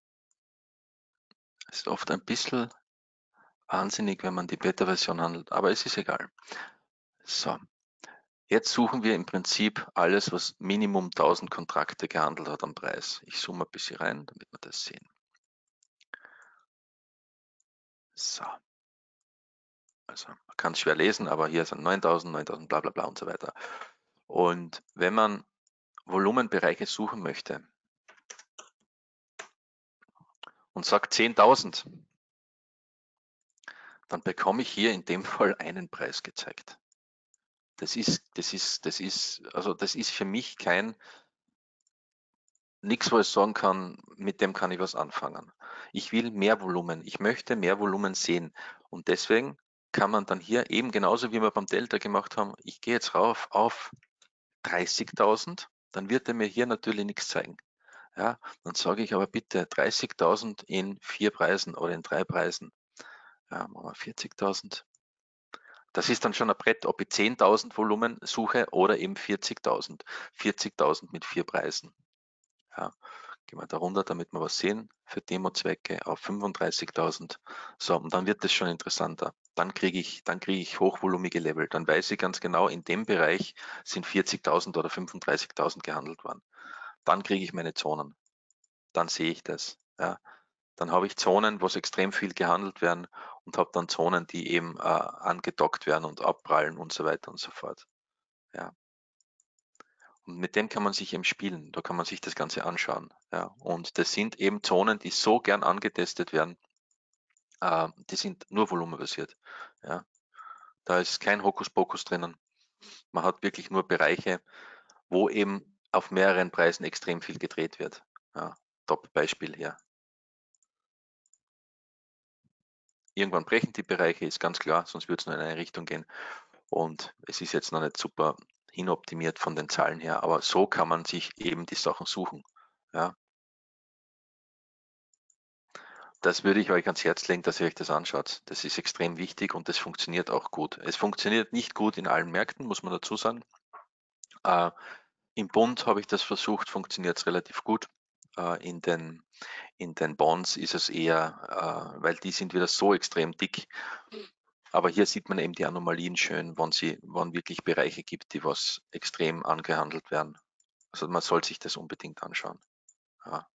Ist oft ein bisschen wahnsinnig, wenn man die Beta-Version handelt, aber es ist egal. So. Jetzt suchen wir im Prinzip alles, was Minimum 1000 Kontrakte gehandelt hat am Preis. Ich zoome ein bisschen rein, damit wir das sehen. So. Also man kann es schwer lesen, aber hier sind 9000, 9000, bla bla bla und so weiter. Und wenn man Volumenbereiche suchen möchte und sagt 10.000, dann bekomme ich hier in dem Fall einen Preis gezeigt. Das ist für mich nichts, wo ich sagen kann, mit dem kann ich was anfangen. Ich will mehr Volumen. Ich möchte mehr Volumen sehen. Und deswegen kann man dann hier eben genauso wie wir beim Delta gemacht haben, ich gehe jetzt rauf auf 30.000, dann wird er mir hier natürlich nichts zeigen. Ja, dann sage ich aber bitte 30.000 in 4 Preisen oder in 3 Preisen. Ja, machen wir 40.000. Das ist dann schon ein Brett, ob ich 10.000 Volumen suche oder eben 40.000. 40.000 mit 4 Preisen. Ja, gehen wir da runter, damit wir was sehen für Demo-Zwecke auf 35.000. So, und dann wird das schon interessanter. Dann kriege ich hochvolumige Level. Dann weiß ich ganz genau, in dem Bereich sind 40.000 oder 35.000 gehandelt worden. Dann kriege ich meine Zonen. Dann sehe ich das. Ja. Dann habe ich Zonen, wo es extrem viel gehandelt werden und habe dann Zonen, die eben angedockt werden und abprallen und so weiter und so fort. Ja. Und mit dem kann man sich eben spielen, da kann man sich das Ganze anschauen. Ja. Und das sind eben Zonen, die so gern angetestet werden, die sind nur volumenbasiert. Ja. Da ist kein Hokuspokus drinnen. Man hat wirklich nur Bereiche, wo eben auf mehreren Preisen extrem viel gedreht wird. Ja, Top-Beispiel hier. Irgendwann brechen die Bereiche, ist ganz klar, sonst würde es nur in eine Richtung gehen. Und es ist jetzt noch nicht super hinoptimiert von den Zahlen her, aber so kann man sich eben die Sachen suchen. Ja. Das würde ich euch ans Herz legen, dass ihr euch das anschaut. Das ist extrem wichtig und das funktioniert auch gut. Es funktioniert nicht gut in allen Märkten, muss man dazu sagen. Im Bund habe ich das versucht, funktioniert es relativ gut. In den Bonds ist es eher, weil die sind wieder so extrem dick. Aber hier sieht man eben die Anomalien schön, wann wirklich Bereiche gibt, die was extrem angehandelt werden. Also man soll sich das unbedingt anschauen. Ja.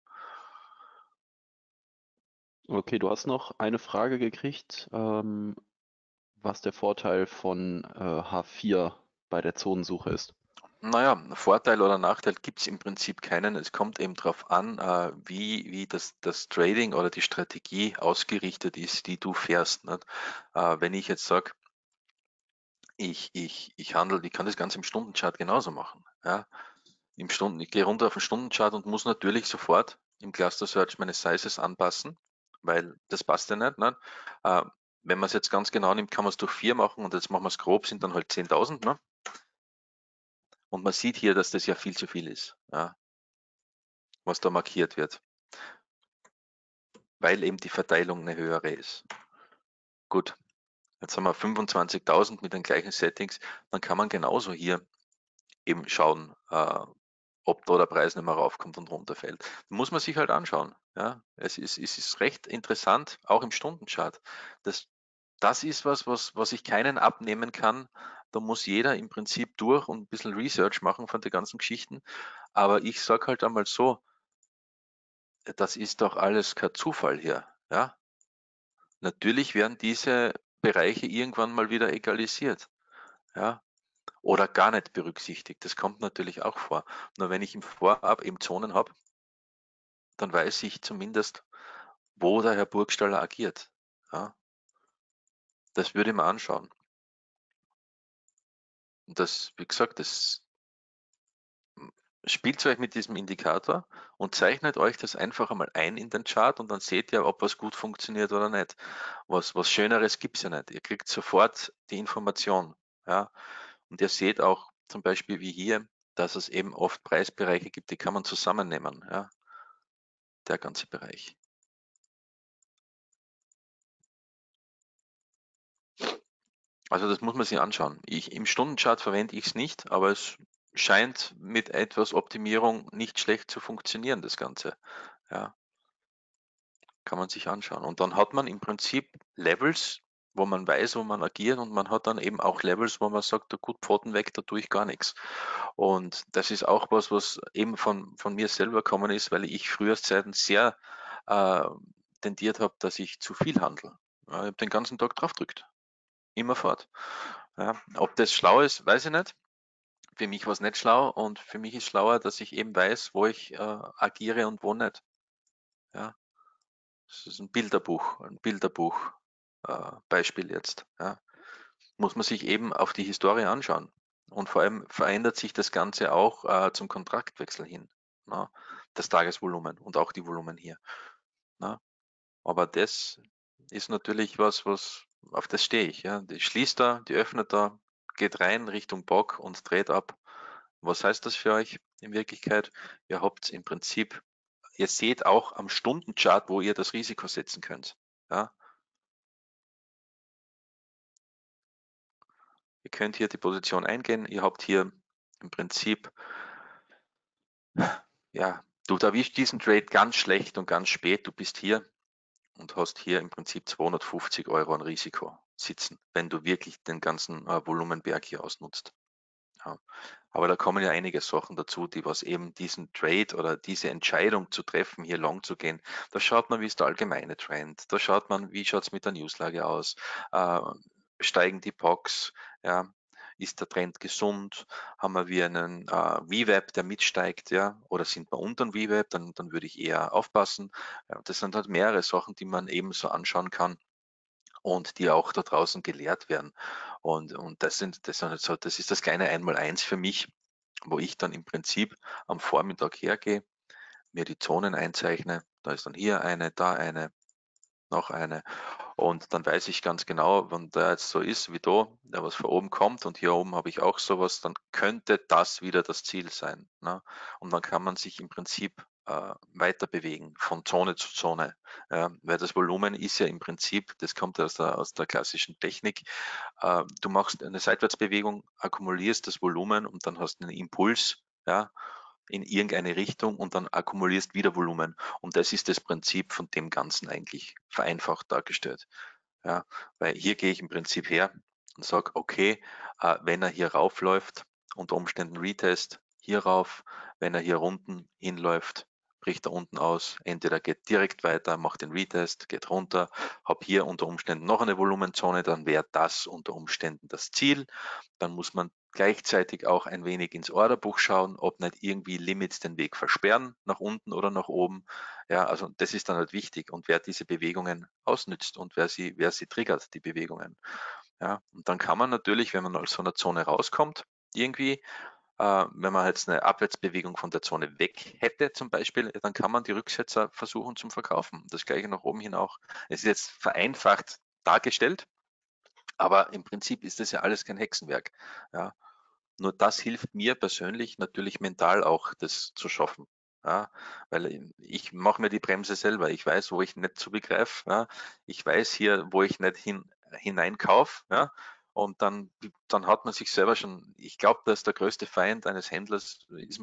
Okay, du hast noch eine Frage gekriegt, was der Vorteil von H4 bei der Zonensuche ist. Naja, Vorteil oder Nachteil gibt es im Prinzip keinen. Es kommt eben darauf an, wie das Trading oder die Strategie ausgerichtet ist, die du fährst. Nicht? Wenn ich jetzt sage, ich handle, ich kann das Ganze im Stundenchart genauso machen. Ja? Ich gehe runter auf den Stundenchart und muss natürlich sofort im Cluster Search meine Sizes anpassen, weil das passt ja nicht. Ne? Äh, Wenn man es jetzt ganz genau nimmt, kann man es durch 4 machen und jetzt machen wir es grob, sind dann halt 10.000. Ne? Und man sieht hier, dass das ja viel zu viel ist, ja, was da markiert wird, weil eben die Verteilung eine höhere ist. Gut, jetzt haben wir 25.000 mit den gleichen Settings, dann kann man genauso hier eben schauen, ob da der Preis nicht mehr raufkommt und runterfällt. Da muss man sich halt anschauen. Ja. Es ist recht interessant, auch im Stundenchart. Das ist was ich keinen abnehmen kann. Da muss jeder im Prinzip durch und ein bisschen Research machen von den ganzen Geschichten. Aber ich sage halt einmal so, das ist doch alles kein Zufall hier. Ja. Natürlich werden diese Bereiche irgendwann mal wieder egalisiert. Ja. Oder gar nicht berücksichtigt. Das kommt natürlich auch vor. Nur wenn ich im Vorab eben Zonen habe, dann weiß ich zumindest, wo der Herr Burgstaller agiert. Ja, das würde ich mir anschauen. Und das, wie gesagt, das spielt euch mit diesem Indikator und zeichnet euch das einfach einmal ein in den Chart und dann seht ihr, ob was gut funktioniert oder nicht. Was Schöneres gibt es ja nicht. Ihr kriegt sofort die Information. Ja, und ihr seht auch zum Beispiel wie hier, dass es eben oft Preisbereiche gibt, die kann man zusammennehmen. Ja, der ganze Bereich. Also das muss man sich anschauen. Im Stundenchart verwende ich es nicht, aber es scheint mit etwas Optimierung nicht schlecht zu funktionieren, das Ganze. Ja, kann man sich anschauen. Und dann hat man im Prinzip Levels, wo man weiß, wo man agiert und man hat dann eben auch Levels, wo man sagt, gut, Pfoten weg, da tue ich gar nichts. Und das ist auch was eben von mir selber gekommen ist, weil ich früher Zeiten sehr äh, tendiert habe, dass ich zu viel handle. Ja, ich habe den ganzen Tag drauf gedrückt. Immerfort. Ja, ob das schlau ist, weiß ich nicht. Für mich war es nicht schlau und für mich ist schlauer, dass ich eben weiß, wo ich agiere und wo nicht. Ja, das ist ein Bilderbuch Beispiel jetzt. Ja. Muss man sich eben auf die Historie anschauen. Und vor allem verändert sich das Ganze auch zum Kontraktwechsel hin. Na, das Tagesvolumen und auch die Volumen hier. Na. Aber das ist natürlich was auf das stehe ich. Ja. Die schließt da, die öffnet da, geht rein Richtung Bock und dreht ab. Was heißt das für euch in Wirklichkeit? Ihr habt im Prinzip, ihr seht auch am Stundenchart, wo ihr das Risiko setzen könnt. Ja. Ihr könnt hier die Position eingehen. Ihr habt hier im Prinzip, ja, du erwischst diesen Trade ganz schlecht und ganz spät. Du bist hier und hast hier im Prinzip 250 Euro an Risiko sitzen, wenn du wirklich den ganzen Volumenberg hier ausnutzt. Ja. Aber da kommen ja einige Sachen dazu, die was eben diesen Trade oder diese Entscheidung zu treffen, hier long zu gehen, da schaut man, wie ist der allgemeine Trend, da schaut man, wie schaut es mit der Newslage aus, steigen die POCs, ja, ist der Trend gesund, haben wir einen VWAP, der mitsteigt, ja, oder sind wir unter dem VWAP, dann würde ich eher aufpassen. Ja, das sind halt mehrere Sachen, die man eben so anschauen kann und die auch da draußen gelehrt werden. Und das ist das kleine Einmaleins für mich. wo ich dann im Prinzip am Vormittag hergehe, mir die Zonen einzeichne. Da ist dann hier eine, da eine, noch eine. Und dann weiß ich ganz genau, wenn der jetzt so ist wie da, der was von oben kommt und hier oben habe ich auch sowas, dann könnte das wieder das Ziel sein. Ne? Und dann kann man sich im Prinzip weiter bewegen von Zone zu Zone. Ja, weil das Volumen ist ja im Prinzip, das kommt aus der klassischen Technik, du machst eine Seitwärtsbewegung, akkumulierst das Volumen und dann hast du einen Impuls, ja, in irgendeine Richtung und dann akkumulierst wieder Volumen. Und das ist das Prinzip von dem Ganzen eigentlich vereinfacht dargestellt. Ja, weil hier gehe ich im Prinzip her und sage, okay, wenn er hier raufläuft, unter Umständen Retest, hier rauf, wenn er hier unten hinläuft, bricht er unten aus, entweder geht direkt weiter, macht den Retest, geht runter, habe hier unter Umständen noch eine Volumenzone, dann wäre das unter Umständen das Ziel. Dann muss man gleichzeitig auch ein wenig ins Orderbuch schauen, ob nicht irgendwie Limits den Weg versperren, nach unten oder nach oben. Ja, also das ist dann halt wichtig und wer diese Bewegungen ausnützt und wer sie triggert, die Bewegungen. Ja, und dann kann man natürlich, wenn man aus so einer Zone rauskommt, irgendwie, wenn man jetzt eine Abwärtsbewegung von der Zone weg hätte zum Beispiel, dann kann man die Rücksetzer versuchen zum Verkaufen. Das gleiche nach oben hin auch. Es ist jetzt vereinfacht dargestellt, aber im Prinzip ist das ja alles kein Hexenwerk. Ja, nur das hilft mir persönlich natürlich mental auch, das zu schaffen. Ja, weil ich mache mir die Bremse selber. Ich weiß, wo ich nicht zu begreife. Ja. Ich weiß hier, wo ich nicht hineinkaufe. Ja. Und dann hat man sich selber schon, ich glaube, dass der größte Feind eines Händlers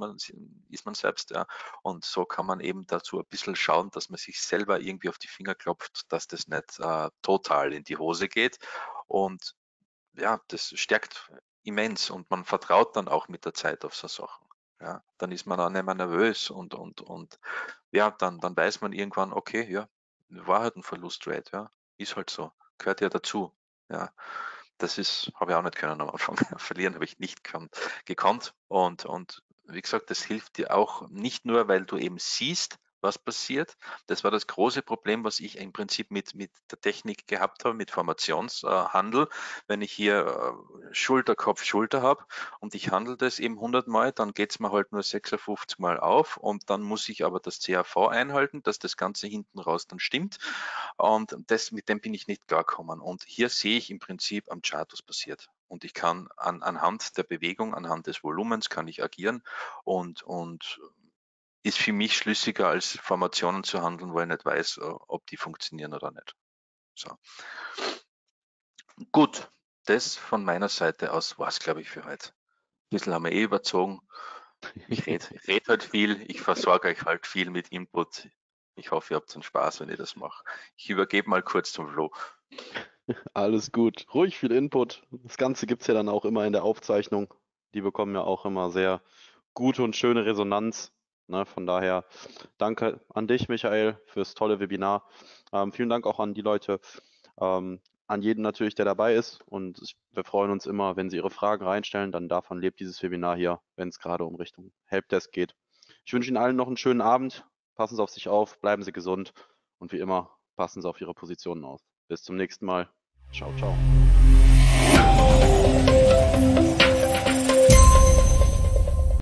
ist man selbst. Ja. Und so kann man eben dazu ein bisschen schauen, dass man sich selber irgendwie auf die Finger klopft, dass das nicht total in die Hose geht. Und ja, das stärkt immens und man vertraut dann auch mit der Zeit auf so Sachen. Ja, dann ist man auch nicht mehr nervös und ja, dann weiß man irgendwann, okay, ja, war halt ein Verlustrate, ja, ist halt so, gehört ja dazu. Ja, habe ich auch nicht können am Anfang. Verlieren habe ich nicht gekonnt und wie gesagt, das hilft dir auch nicht nur, weil du eben siehst, was passiert. Das war das große Problem, was ich im Prinzip mit der Technik gehabt habe, mit Formationshandel. Wenn ich hier Schulter, Kopf, Schulter habe und ich handle das eben 100 Mal, dann geht es mir halt nur 56 Mal auf und dann muss ich aber das CAV einhalten, dass das Ganze hinten raus dann stimmt. Und mit dem bin ich nicht klargekommen. Und hier sehe ich im Prinzip am Chart, was passiert. Und ich kann anhand der Bewegung, anhand des Volumens kann ich agieren und ist für mich schlüssiger, als Formationen zu handeln, wo ich nicht weiß, ob die funktionieren oder nicht. So. Gut, das von meiner Seite aus war es, glaube ich, für heute. Ein bisschen haben wir überzogen. Ich red halt viel, ich versorge euch halt viel mit Input. Ich hoffe, ihr habt einen Spaß, wenn ich das mache. Ich übergebe mal kurz zum Flo. Alles gut. Ruhig viel Input. Das Ganze gibt's ja dann auch immer in der Aufzeichnung. Die bekommen ja auch immer sehr gute und schöne Resonanz. Ne, von daher danke an dich, Michael, fürs tolle Webinar. Vielen Dank auch an die Leute, an jeden natürlich, der dabei ist. Und wir freuen uns immer, wenn Sie Ihre Fragen reinstellen. Dann davon lebt dieses Webinar hier, wenn es gerade um Richtung Helpdesk geht. Ich wünsche Ihnen allen noch einen schönen Abend. Passen Sie auf sich auf, bleiben Sie gesund und wie immer, passen Sie auf Ihre Positionen auf. Bis zum nächsten Mal. Ciao, ciao.